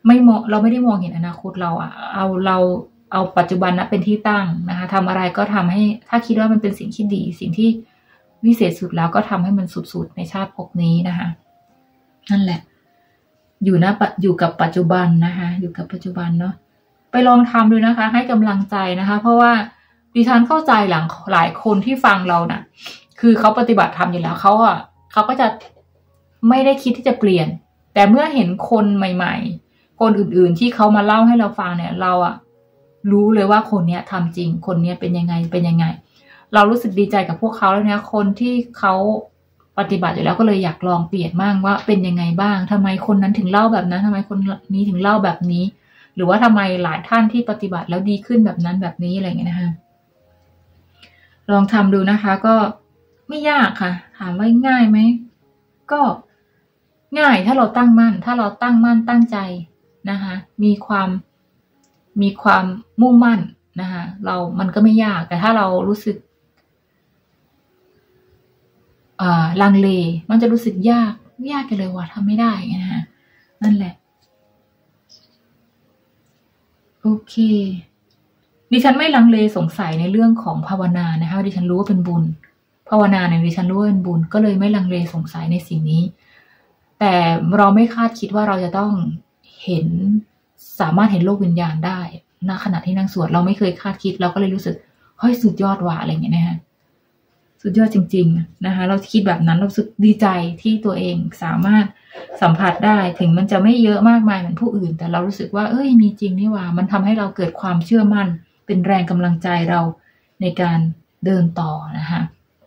ไม่มองเราไม่ได้มองเห็นอนาคตเราอะเอาเราเอาปัจจุบันนะเป็นที่ตั้งนะคะทำอะไรก็ทำให้ถ้าคิดว่ามันเป็นสิ่งที่ดีสิ่งที่วิเศษสุดแล้วก็ทำให้มันสุดๆในชาติภพนี้นะคะนั่นแหละอยู่นะอยู่กับปัจจุบันนะคะอยู่กับปัจจุบันเนาะไปลองทำดูนะคะให้กำลังใจนะคะเพราะว่าดิฉันเข้าใจหลังหลายคนที่ฟังเรานะ่ะคือเขาปฏิบัติธรรมอยู่แล้วเขาอ่ะเขาก็จะไม่ได้คิดที่จะเปลี่ยนแต่เมื่อเห็นคนใหม่ๆคนอื่นๆที่เขามาเล่าให้เราฟังเนี่ยเราอ่ะรู้เลยว่าคนเนี้ยทำจริงคนเนี้ยเป็นยังไงเป็นยังไงเรารู้สึกดีใจกับพวกเขาแล้วเนี่ยคนที่เขาปฏิบัติอยู่แล้วก็เลยอยากลองเปลี่ยนบ้างว่าเป็นยังไงบ้างทำไมคนนั้นถึงเล่าแบบนั้นทำไมคนนี้ถึงเล่าแบบนี้หรือว่าทำไมหลายท่านที่ปฏิบัติแล้วดีขึ้นแบบนั้นแบบนี้อะไรอย่างเงี้ยนะคะลองทำดูนะคะก็ไม่ยากค่ะถามว่าง่ายไหมก็ง่ายถ้าเราตั้งมั่นถ้าเราตั้งมั่นตั้งใจนะคะมีความมีความมุ่งมั่นนะคะเรามันก็ไม่ยากแต่ถ้าเรารู้สึกอ่าลังเลมันจะรู้สึกยากยากกันเลยว่ะทำไม่ได้นะคะนั่นแหละโอเคดิฉันไม่ลังเลสงสัยในเรื่องของภาวนานะคะดิฉันรู้ว่าเป็นบุญภาวนาเนี่ยดิฉันรู้ว่าเป็นบุญก็เลยไม่ลังเลสงสัยในสิ่งนี้แต่เราไม่คาดคิดว่าเราจะต้องเห็นสามารถเห็นโลกวิญญาณได้ณขณะที่นั่งสวดเราไม่เคยคาดคิดเราก็เลยรู้สึกเฮ้ยสุดยอดว่ะอะไรอย่างเงี้ยนะคะสุดยอดจริงๆนะคะเราคิดแบบนั้นเราสึกดีใจที่ตัวเองสามารถสัมผัสได้ถึงมันจะไม่เยอะมากมายเหมือนผู้อื่นแต่เรารู้สึกว่าเอ้ยมีจริงนี่ว่ามันทำให้เราเกิดความเชื่อมั่นเป็นแรงกำลังใจเราในการเดินต่อนะคะ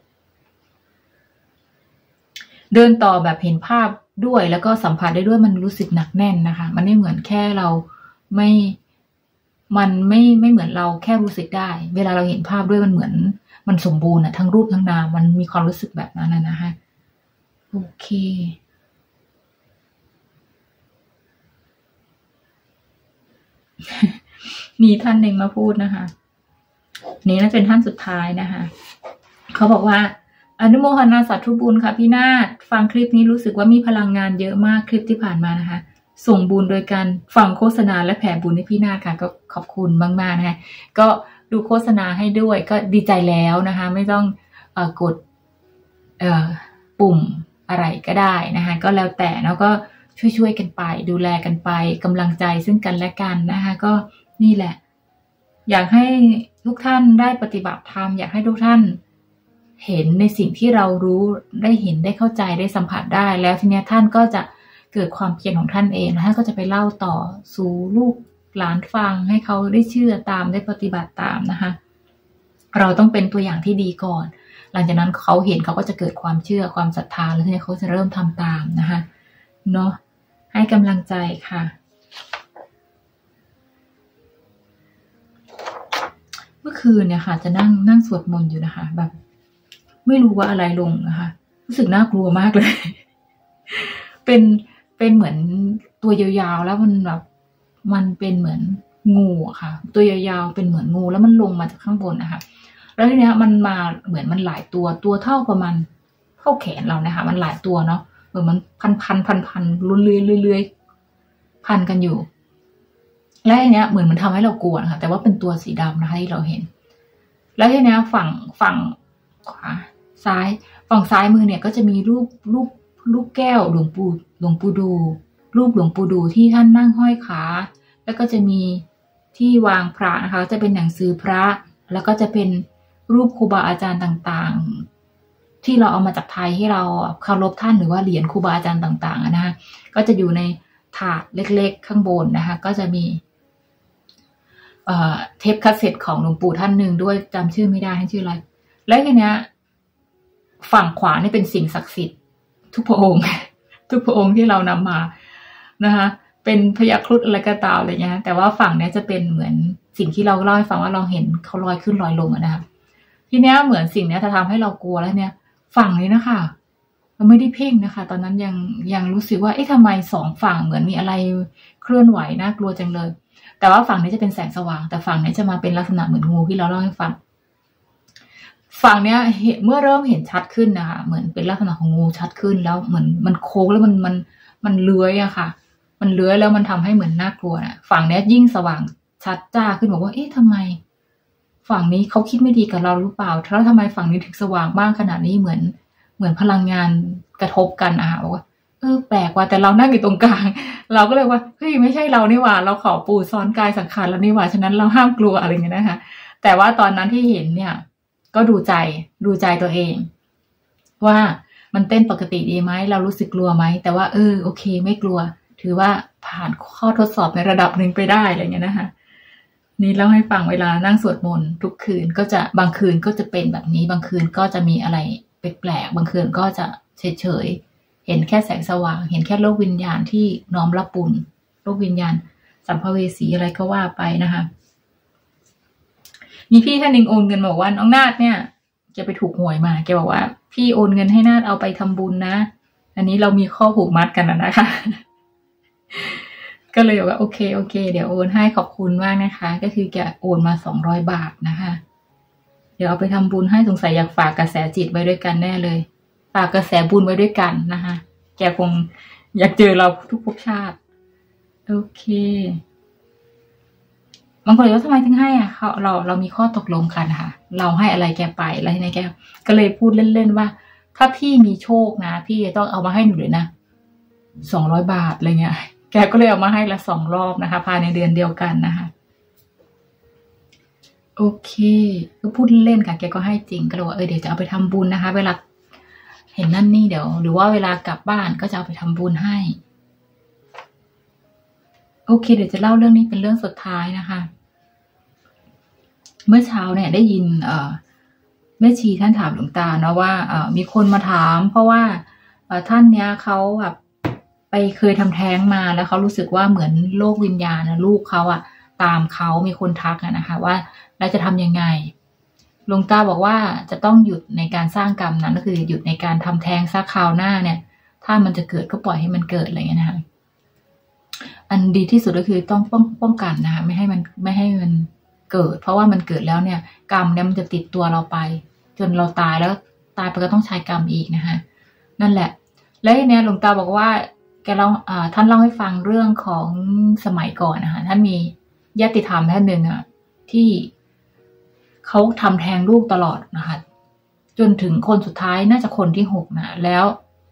เดินต่อแบบเห็นภาพด้วยแล้วก็สัมผัสได้ด้วยมันรู้สึกหนักแน่นนะคะมันไม่เหมือนแค่เราไม่มันไม่ไม่เหมือนเราแค่รู้สึกได้เวลาเราเห็นภาพด้วยมันเหมือนมันสมบูรณ์อะทั้งรูปทั้งนามมันมีความรู้สึกแบบนั้นนะคะโอเคมีท่านหนึ่งมาพูดนะคะนี่น่าเป็นท่านสุดท้ายนะคะเขาบอกว่าอนุโมทนาสาธุบุญค่ะพี่นาฏฟังคลิปนี้รู้สึกว่ามีพลังงานเยอะมากคลิปที่ผ่านมานะคะส่งบุญโดยการฟังโฆษณาและแผ่บุญให้พี่นาฏค่ะก็ขอบคุณมากๆนะคะก็ดูโฆษณาให้ด้วยก็ดีใจแล้วนะคะไม่ต้องเอ่อกดเอ่อปุ่มอะไรก็ได้นะคะก็แล้วแต่แล้วก็ช่วยๆกันไปดูแลกันไปกำลังใจซึ่งกันและกันนะคะก็นี่แหละอยากให้ทุกท่านได้ปฏิบัติธรรมอยากให้ทุกท่านเห็นในสิ่งที่เรารู้ได้เห็นได้เข้าใจได้สัมผัสได้แล้วทีนี้ท่านก็จะเกิดความเพียรของท่านเองแล้วท่านก็จะไปเล่าต่อสู่ลูกหลานฟังให้เขาได้เชื่อตามได้ปฏิบัติตามนะคะเราต้องเป็นตัวอย่างที่ดีก่อนหลังจากนั้นเขาเห็นเขาก็จะเกิดความเชื่อความศรัทธาแล้วทีนี้เขาจะเริ่มทำตามนะคะเนาะให้กำลังใจค่ะเมื่อคืนเนี่ยค่ะจะนั่งนั่งสวดมนต์อยู่นะคะแบบไม่รู้ว่าอะไรลงนะคะรู้สึกน่ากลัวมากเลย เป็นเป็นเหมือนตัวยาวๆแล้วมันแบบมันเป็นเหมือนงูอะค่ะตัวยาวๆเป็นเหมือนงูแล้วมันลงมาจากข้างบนนะคะแล้วทีเนี้ยมันมาเหมือนมันหลายตัวตัวเท่าประมาณเท่าแขนเรานะคะมันหลายตัวเนาะเหมือนมันพันพันพันพันรุนเรื่อยเรื่อยพันกันอยู่แล้วทีเนี้ยเหมือนมันทำให้เรากลัวนะคะแต่ว่าเป็นตัวสีดำนะคะที่เราเห็นแล้วทีเนี้ยฝั่งฝั่งขวาซ้ายฝั่งซ้ายมือเนี่ยก็จะมีรูปรูปรูปแก้วหลวงปู่หลวงปู่ดูรูปหลวงปู่ดูที่ท่านนั่งห้อยขาแล้วก็จะมีที่วางพระนะคะจะเป็นหนังสือพระแล้วก็จะเป็นรูปครูบาอาจารย์ต่างๆที่เราเอามาจากไทยให้เราเคารพท่านหรือว่าเหรียญครูบาอาจารย์ต่างๆนะคะก็จะอยู่ในถาดเล็กๆข้างบนนะคะก็จะมีเทปคาสเซ็ตของหลวงปู่ท่านหนึ่งด้วยจำชื่อไม่ได้ให้ชื่ออะไรแล้วทีเนี้ยฝั่งขวานี่เป็นสิ่งศักดิ์สิทธิ์ทุกพระองค์ทุกพระองค์ที่เรานำมานะคะเป็นพญาครุฑอะไรก็ตามอะไรเงี้ยแต่ว่าฝั่งเนี้ยจะเป็นเหมือนสิ่งที่เราเล่าให้ฟังว่าเราเห็นเขาลอยขึ้นลอยลงนะคะทีเนี้ยเหมือนสิ่งเนี้ยจะทำให้เรากลัวแล้วเนี่ยฝั่งนี้นะคะเราไม่ได้เพ่งนะคะตอนนั้นยังยังรู้สึกว่าเอ๊ะทำไมสองฝั่งเหมือนมีอะไรเคลื่อนไหวน่ากลัวจังเลยแต่ว่าฝั่งนี้จะเป็นแสงสว่างแต่ฝั่งนี้จะมาเป็นลักษณะเหมือนงูที่เราเล่าให้ฟังฝั่งเนี้ยเมื่อเริ่มเห็นชัดขึ้นนะคะเหมือนเป็นลักษณะของงูชัดขึ้นแล้วเหมือนมันโค้งแล้วมันมันมันเลื้อยอะค่ะมันเลื้อยแล้วมันทำให้เหมือนน่ากลัวนะฝั่งเนี้ยยิ่งสว่างชัดจ้าขึ้นบอกว่าเอ๊ะทำไมฝั่งนี้เขาคิดไม่ดีกับเราหรือเปล่าแล้วทำไมฝั่งนี้ถึงสว่างมากขนาดนี้เหมือนเหมือนพลังงานกระทบกันอ่ะบอกว่าเออแปลกว่าแต่เรานั่งอยู่ตรงกลางเราก็เลยว่าเฮ้ยไม่ใช่เรานี่หว่าเราขอปูซ้อนกายสังขารแล้วนี่หว่าฉะนั้นเราห้ามกลัวอะไรเงี้ยนะคะแต่ว่าตอนนั้นที่เห็นเนี่ยก็ดูใจดูใจตัวเองว่ามันเต้นปกติดีไหมเรารู้สึกกลัวไหมแต่ว่าเออโอเคไม่กลัวถือว่าผ่านข้อทดสอบในระดับหนึ่งไปได้อะไรเงี้ยนะคะนี่เล่าให้ฟังเวลานั่งสวดมนต์ทุกคืนก็จะบางคืนก็จะเป็นแบบนี้บางคืนก็จะมีอะไรแปลกๆบางคืนก็จะเฉยๆเห็นแค่แสงสว่างเห็นแค่โลกวิญญาณที่น้อมรับบุญโลกวิญญาณสัมภเวสีอะไรก็ว่าไปนะคะมีพี่ท่านหนึ่งโอนเงินบอกว่าน้องนาฏเนี่ยแกไปถูกหวยมาแกบอกว่าพี่โอนเงินให้นาฏเอาไปทำบุญนะอันนี้เรามีข้อผูกมัดกันนะคะก็เลยบอกว่าโอเคโอเคเดี๋ยวโอนให้ขอบคุณมากนะคะก็คือแกโอนมาสองร้อยบาทนะคะเดี๋ยวเอาไปทำบุญให้สงสัยอยากฝากกระแสจิตไว้ด้วยกันแน่เลยฝากกระแสบุญไว้ด้วยกันนะคะแกคงอยากเจอเราทุกภพชาติโอเคบางคนเลยว่าทำไมถึงให้อ่ะเขาเราเรามีข้อตกลงกันค่ะเราให้อะไรแกไปแล้วทีนี้แกก็เลยพูดเล่นๆว่าถ้าพี่มีโชคนะพี่จะต้องเอามาให้หนูเลยนะสองร้อยบาทอะไรเงี้ยแกก็เลยเอามาให้ละสองรอบนะคะภายในเดือนเดียวกันนะคะโอเคก็พูดเล่นค่ะแกก็ให้จริงก็เลยว่าเออเดี๋ยวจะเอาไปทำบุญนะคะเวลาเห็นนั่นนี่เดี๋ยวหรือว่าเวลากลับบ้านก็จะเอาไปทำบุญให้โอเคเดี๋ยวจะเล่าเรื่องนี้เป็นเรื่องสุดท้ายนะคะเมื่อเช้าเนี่ยได้ยินเอ่อแม่ชีท่านถามหลวงตาเนาะว่าเอ่อมีคนมาถามเพราะว่าเอ่อท่านเนี้ยเขาแบบไปเคยทำแท้งมาแล้วเขารู้สึกว่าเหมือนโลกวิญญาณนะลูกเขาอะตามเขามีคนทักนะคะว่าเราจะทำยังไงหลวงตาบอกว่าจะต้องหยุดในการสร้างกรรมนั้นก็คือหยุดในการทำแท้งซะคราวหน้าเนี่ยถ้ามันจะเกิดก็ปล่อยให้มันเกิดอะไรอย่างเงี้ยนะคะอันดีที่สุดก็คือต้องป้องป้องกันนะคะไม่ให้มันไม่ให้มันเกิดเพราะว่ามันเกิดแล้วเนี่ยกรรมเนี่ยมันจะติดตัวเราไปจนเราตายแล้วตายไปก็ต้องใช้กรรมอีกนะคะนั่นแหละแล้วทีเนี้ยหลวงตาบอกว่าแกเล่าอ่าท่านเล่าให้ฟังเรื่องของสมัยก่อนนะคะท่านมีญาติธรรมท่านหนึ่งอ่ะที่เขาทำแท้งลูกตลอดนะคะจนถึงคนสุดท้ายน่าจะคนที่หกนะแล้ว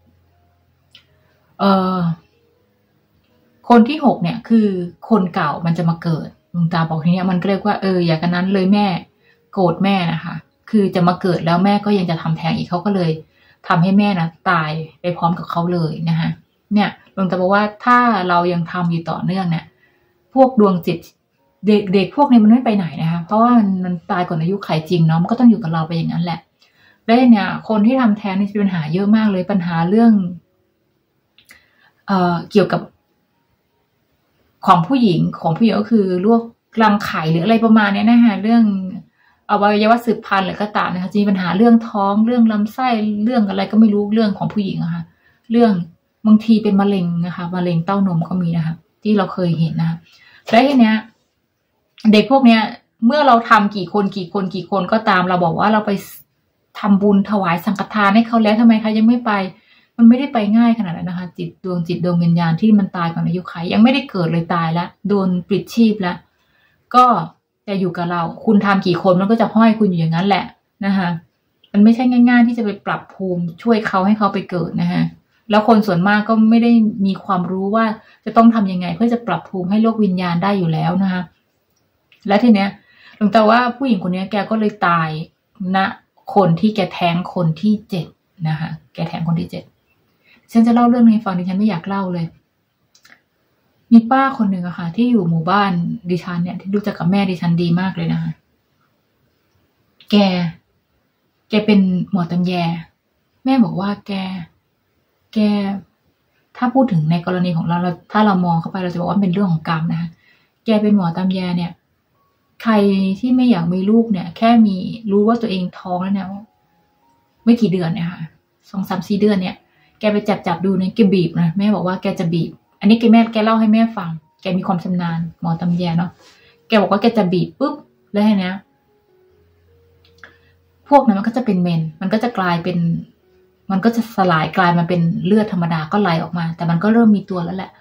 เอ่อคนที่หกเนี่ยคือคนเก่ามันจะมาเกิดหลวงตาบอกทีนี้มันก็เรียกว่าเอออย่ากันนั้นเลยแม่โกรธแม่นะคะคือจะมาเกิดแล้วแม่ก็ยังจะทำแท้งอีกเขาก็เลยทำให้แม่นะตายไปพร้อมกับเขาเลยนะคะเนี่ยหลวงตาบอกว่าถ้าเรายังทำอยู่ต่อเนื่องเนี่ยพวกดวงจิตเด็กเด็กพวกนี้มันไม่ไปไหนนะคะเพราะว่ามันตายก่อนอายุไขจริงเนาะมันก็ต้องอยู่กับเราไปอย่างนั้นแหละแล้วเนี่ยคนที่ทำแท้งนี่จะมีปัญหาเยอะมากเลยปัญหาเรื่องเอ่อเกี่ยวกับของผู้หญิงของผู้หญิงก็คือลวกรังไข่หรืออะไรประมาณนี้นะคะเรื่องอวัยวะสืบพันธุ์หรือก็ตามนะคะจะมีปัญหาเรื่องท้องเรื่องลำไส้เรื่องอะไรก็ไม่รู้เรื่องของผู้หญิงอะค่ะเรื่องบางทีเป็นมะเร็งนะคะมะเร็งเต้านมก็มีนะคะที่เราเคยเห็นนะคะและทีเนี้ยเด็กพวกเนี้ยเมื่อเราทำกี่คนกี่คนกี่คนก็ตามเราบอกว่าเราไปทำบุญถวายสังฆทานให้เขาแล้วทำไมคะยังไม่ไปมันไม่ได้ไปง่ายขนาดนั้นนะคะจิตดวงจิตดวงวิญญาณที่มันตายก่อนอายุไขยังไม่ได้เกิดเลยตายแล้วโดนปลิดชีพแล้วก็จะอยู่กับเราคุณทำกี่คนมันก็จะห้อยคุณอยู่อย่างนั้นแหละนะคะมันไม่ใช่ง่ายๆที่จะไปปรับภูมิช่วยเขาให้เขาไปเกิดนะคะแล้วคนส่วนมากก็ไม่ได้มีความรู้ว่าจะต้องทำยังไงเพื่อจะปรับภูมิให้โลกวิญญาณได้อยู่แล้วนะคะและทีเนี้ยหลวงตาว่าผู้หญิงคนนี้แกก็เลยตายณคนที่แกแท้งคนที่เจ็ดนะคะแกแท้งคนที่เจ็ดฉันจะเล่าเรื่องนี้ฟังดิฉันไม่อยากเล่าเลยมีป้าคนหนึ่งอะค่ะที่อยู่หมู่บ้านดิฉันเนี่ยที่รู้จักกับแม่ดิฉันดีมากเลยนะคะแกแกเป็นหมอตำแยแม่บอกว่าแกแกถ้าพูดถึงในกรณีของเราเราถ้าเรามองเข้าไปเราจะบอกว่าเป็นเรื่องของกรรมนะคะแกเป็นหมอตำแยเนี่ยใครที่ไม่อยากมีลูกเนี่ยแค่มีรู้ว่าตัวเองท้องแล้วเนี่ยไม่กี่เดือนเนี่ยค่ะสองสามสี่เดือนเนี่ยแกไปจับจับดูเนี่ยแกบีบนะแม่บอกว่าแกจะบีบอันนี้แกแม่แกเล่าให้แม่ฟังแกมีความชำนาญหมอตำแยเนาะแกบอกว่าแกจะบีบปุ๊บแล้วทีเนี้ยพวกนั้นมันก็จะเป็นเมนมันก็จะกลายเป็นมันก็จะสลายกลายมาเป็นเลือดธรรมดาก็ไหลออกมาแต่มันก็เริ่มมีตัวแล้วแหละ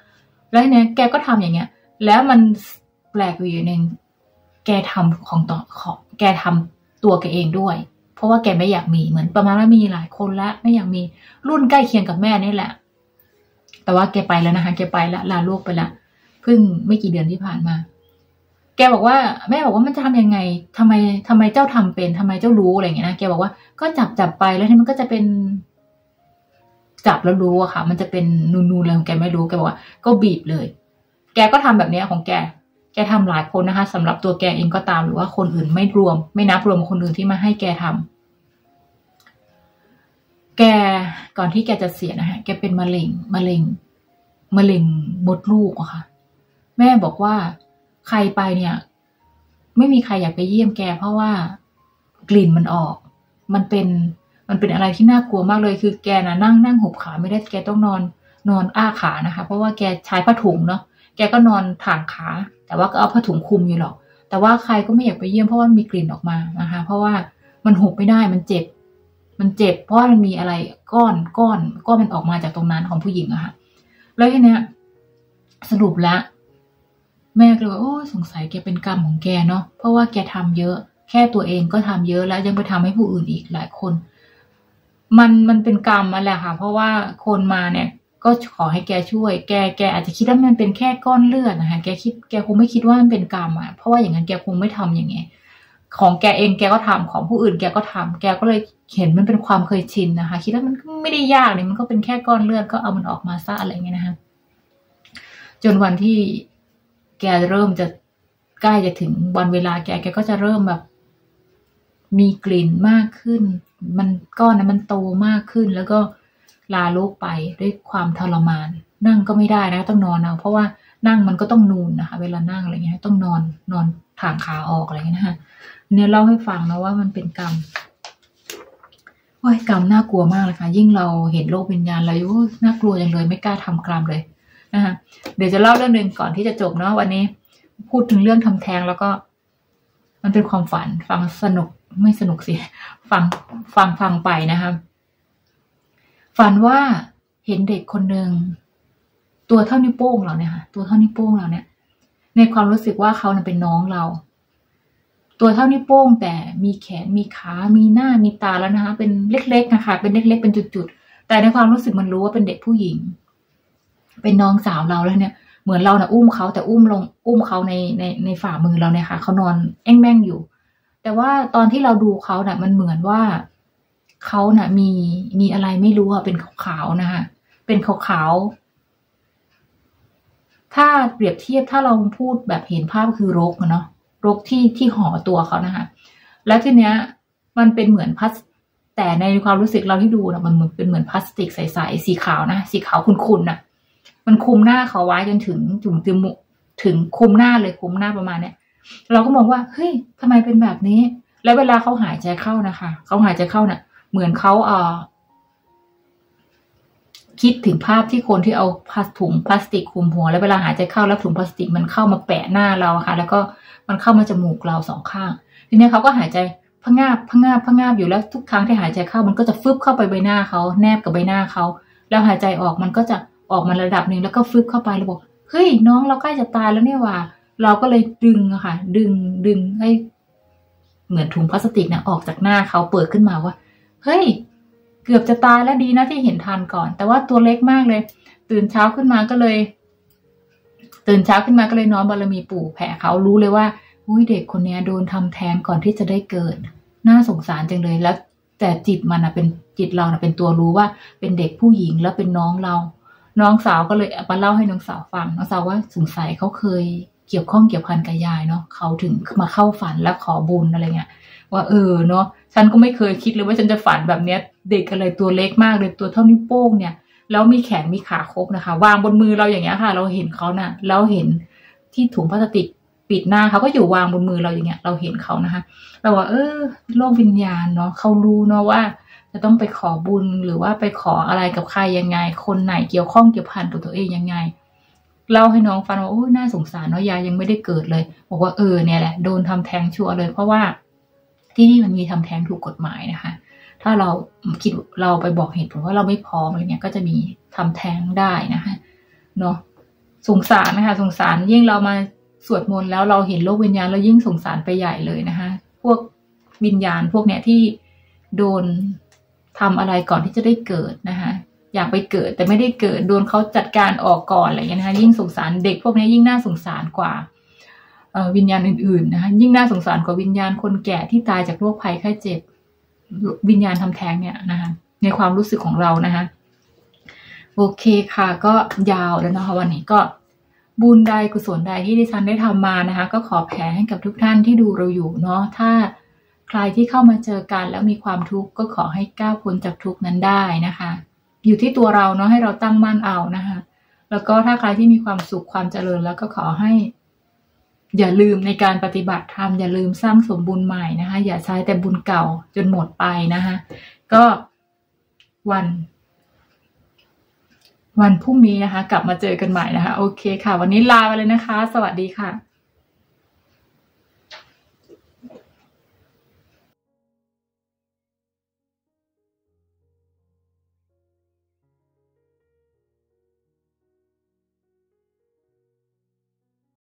แล้วเนี่ยแกก็ทำอย่างเงี้ยแล้วมันแปลกอยู่อย่างหนึ่งแกทำของต่อของแกทำตัวแกเองด้วยเพราะว่าแกไม่อยากมีเหมือนประมาณว่ามีหลายคนแล้วไม่อยากมีรุ่นใกล้เคียงกับแม่นี่แหละแต่ว่าแกไปแล้วนะคะแกไปแล้วลาลูกไปแล้วเพิ่งไม่กี่เดือนที่ผ่านมาแกบอกว่าแม่บอกว่ามันจะทำยังไงทำไมทำไมเจ้าทำเป็นทำไมเจ้ารู้อะไรอย่างเงี้ยนะแกบอกว่าก็จับจับไปแล้วนี่มันก็จะเป็นจับแล้วรู้อะค่ะมันจะเป็นนูนๆอะไรของแกไม่รู้แกบอกว่าก็บีบเลยแกก็ทำแบบนี้ของแกแกทำหลายคนนะคะสำหรับตัวแกเองก็ตามหรือว่าคนอื่นไม่รวมไม่นับรวมคนอื่นที่มาให้แกทำแกก่อนที่แกจะเสียนะฮะแกเป็นมะเร็งมะเร็งมะเร็งมดลูกอะค่ะแม่บอกว่าใครไปเนี่ยไม่มีใครอยากไปเยี่ยมแกเพราะว่ากลิ่นมันออกมันเป็นมันเป็นอะไรที่น่ากลัวมากเลยคือแกนะนั่งนั่งหุบขาไม่ได้แกต้องนอนนอนอ้าขานะคะเพราะว่าแกใช้ผ้าถุงเนาะแกก็นอนถ่างขาแต่ว่าก็เอาผ้าถุงคลุมอยู่หรอกแต่ว่าใครก็ไม่อยากไปเยี่ยมเพราะว่ามีกลิ่นออกมานะคะเพราะว่ามันหุบไม่ได้มันเจ็บมันเจ็บเพราะมันมีอะไรก้อนก้อนก้อนมันออกมาจากตรงนั้นของผู้หญิงอะค่ะแล้วทีเนี้ยสรุปแล้วแม่ก็เลยว่าโอ้สงสัยแกเป็นกรรมของแกเนาะเพราะว่าแกทำเยอะแค่ตัวเองก็ทำเยอะแล้วยังไปทำให้ผู้อื่นอีกหลายคนมันมันเป็นกรรมมาแหละค่ะเพราะว่าคนมาเนี่ยก็ขอให้แกช่วยแกแกอาจจะคิดว่ามันเป็นแค่ก้อนเลือดนะคะแกคิดแกคงไม่คิดว่ามันเป็นกรรมอ่ะเพราะว่าอย่างนั้นแกคงไม่ทำอย่างเงี้ยของแกเองแกก็ทำของผู้อื่นแกก็ทำแกก็เลยเห็นมันเป็นความเคยชินนะคะคิดว่ามันไม่ได้ยากเลยมันก็เป็นแค่ก้อนเลือดก็เอามันออกมาซะอะไรเงี้ยนะคะจนวันที่แกเริ่มจะใกล้จะถึงวันเวลาแกแกก็จะเริ่มแบบมีกลิ่นมากขึ้นมันก้อนนั้นมันโตมากขึ้นแล้วก็ลาโลกไปด้วยความทรมานนั่งก็ไม่ได้นะต้องนอนเอาเพราะว่านั่งมันก็ต้องนูนนะคะเวลานั่งอะไรเงี้ยต้องนอนนอนถ่างขาออกอะไรเงี้ยนะคะเนี่ยเล่าให้ฟังนะว่ามันเป็นกรรมโอ้ยกรรมน่ากลัวมากเลยค่ะยิ่งเราเห็นโลกวิญญาณเราโอ้ยน่ากลัวจังเลยไม่กล้าทำกรรมเลยนะคะเดี๋ยวจะเล่าเรื่องหนึ่งก่อนที่จะจบเนาะวันนี้พูดถึงเรื่องทำแท้งแล้วก็มันเป็นความฝันฟังสนุกไม่สนุกสิฟังฟังฟังไปนะคะฝันว่าเห็นเด็กคนหนึ่งตัวเท่านิ้วโป้งเราเนี่ยค่ะตัวเท่านิ้วโป้งเราเนี่ยในความรู้สึกว่าเขาเป็นน้องเราตัวเท่านิ้วโป้งแต่มีแขนมีขามีหน้ามีตาแล้วนะคะเป็นเล็กๆนะคะเป็นเล็กๆเป็นจุดๆแต่ในความรู้สึกมันรู้ว่าเป็นเด็กผู้หญิงเป็นน้องสาวเราแล้วเนี่ยเหมือนเรานะอุ้มเขาแต่อุ้มลงอุ้มเขาในในในฝ่ามือเราเนี่ยค่ะเขานอนแอ้งแม่งอยู่แต่ว่าตอนที่เราดูเขาเนะ่ะมันเหมือนว่าเขาเนะ่ะมีมีอะไรไม่รู้อะเป็นขาวๆนะคะเป็นขาวๆถ้าเปรียบเทียบถ้าเราพูดแบบเห็นภาพคือรกเนาะรกที่ที่ห่อตัวเขานะคะแล้วทีเนี้ยมันเป็นเหมือนพลาสแต่ในความรู้สึกเราที่ดูนะมันเหมือนเป็นเหมือนพลาสติกใสๆสีขาวนะสีขาวขุ่นๆน่ะมันคุมหน้าเขาไว้จนถึงจุ่มจมูกถึงคุมหน้าเลยคุมหน้าประมาณเนี้ยเราก็มองว่าเฮ้ยทำไมเป็นแบบนี้แล้วเวลาเขาหายใจเข้านะคะเขาหายใจเข้าน่ะเหมือนเขาเอ่อคิดถึงภาพที่คนที่เอาพลาสถุงพลาสติกคลุมหัวแล้วเวลาหายใจเข้าแล้วถุงพลาสติกมันเข้ามาแปะหน้าเราค่ะแล้วก็มันเข้ามาจมูกเราสองข้างทีนี้เขาก็หายใจพะงาบพะงาบพะงาบอยู่แล้วทุกครั้งที่หายใจเข้ามันก็จะฟึบเข้าไปใบหน้าเขาแนบกับใบหน้าเขาแล้วหายใจออกมันก็จะออกมาระดับหนึ่งแล้วก็ฟึบเข้าไปแล้วบอกเฮ้ยน้องเราใกล้จะตายแล้วเนี่ยว่ะเราก็เลยดึงอะค่ะดึงดึงให้เหมือนถุงพลาสติกนะออกจากหน้าเขาเปิดขึ้นมาว่าเฮ้ยเกือบจะตายแล้วดีนะที่เห็นทันก่อนแต่ว่าตัวเล็กมากเลยตื่นเช้าขึ้นมาก็เลยตื่นเช้าขึ้นมาก็เลยน้อมบารมีปู่แผ่เขารู้เลยว่าอุ้ยเด็กคนนี้โดนทำแท้งก่อนที่จะได้เกิดน่าสงสารจังเลยแล้วแต่จิตมันนะเป็นจิตเรานะเป็นตัวรู้ว่าเป็นเด็กผู้หญิงแล้วเป็นน้องเราน้องสาวก็เลยมาเล่าให้น้องสาวฟังน้องสาวว่าสงสัยเขาเคยเกี่ยวข้องเกี่ยวพันกับยายเนาะเขาถึงมาเข้าฝันแล้วขอบุญอะไรเงี้ยว่าเออเนาะฉันก็ไม่เคยคิดเลยว่าฉันจะฝันแบบเนี้ยเด็กอะไรตัวเล็กมากเลยตัวเท่านิ้วโป้งเนี่ยแล้วมีแขนมีขาครบนะคะวางบนมือเราอย่างเงี้ยค่ะเราเห็นเขาน่ะแล้วเห็นที่ถุงพลาสติกปิดหน้าเขาก็อยู่วางบนมือเราอย่างเงี้ยเราเห็นเขานะคะเราว่าเออโลกวิญญาณเนาะเขารู้เนาะว่าจะต้องไปขอบุญหรือว่าไปขออะไรกับใครยังไงคนไหนเกี่ยวข้องเกี่ยวพันกับตัวเองยังไงเล่าให้น้องฟังว่าโอ้ยน่าสงสารเนาะยายยังไม่ได้เกิดเลยบอกว่าเออเนี่ยแหละโดนทำแท้งชัวร์เลยเพราะว่าที่นี่มันมีทำแท้งถูกกฎหมายนะคะถ้าเราคิดเราไปบอกเหตุผลว่าเราไม่พร้อมอะไรเงี้ยก็จะมีทำแท้งได้นะคะเนาะสงสารนะคะสงสารยิ่งเรามาสวดมนต์แล้วเราเห็นโลกวิญญาณเรายิ่งสงสารไปใหญ่เลยนะคะพวกวิญญาณพวกเนี้ยที่โดนทำอะไรก่อนที่จะได้เกิดนะคะอยากไปเกิดแต่ไม่ได้เกิดโดนเขาจัดการออกก่อนอะไรอย่างเงี้ยนะคะยิ่งสงสารเด็กพวกนี้ยิ่งน่าสงสารกว่าวิญญาณอื่นๆนะคะยิ่งน่าสงสารกว่าวิญญาณคนแก่ที่ตายจากโรคภัยไข้เจ็บวิญญาณทำแท้งเนี่ยนะคะในความรู้สึกของเรานะคะโอเคค่ะก็ยาวแล้วนะคะวันนี้ก็บุญใดกุศลใดที่ดิฉันได้ทำมานะคะก็ขอแผ่ให้กับทุกท่านที่ดูเราอยู่เนาะถ้าใครที่เข้ามาเจอกันแล้วมีความทุกข์ก็ขอให้ก้าวพ้นจากทุกข์นั้นได้นะคะอยู่ที่ตัวเราเนาะให้เราตั้งมั่นเอานะคะแล้วก็ถ้าใครที่มีความสุขความเจริญแล้วก็ขอให้อย่าลืมในการปฏิบัติธรรมอย่าลืมสร้างสมบุญใหม่นะคะอย่าใช้แต่บุญเก่าจนหมดไปนะคะก็วันวันพรุ่งนี้นะคะกลับมาเจอกันใหม่นะคะโอเคค่ะวันนี้ลาไปเลยนะคะสวัสดีค่ะ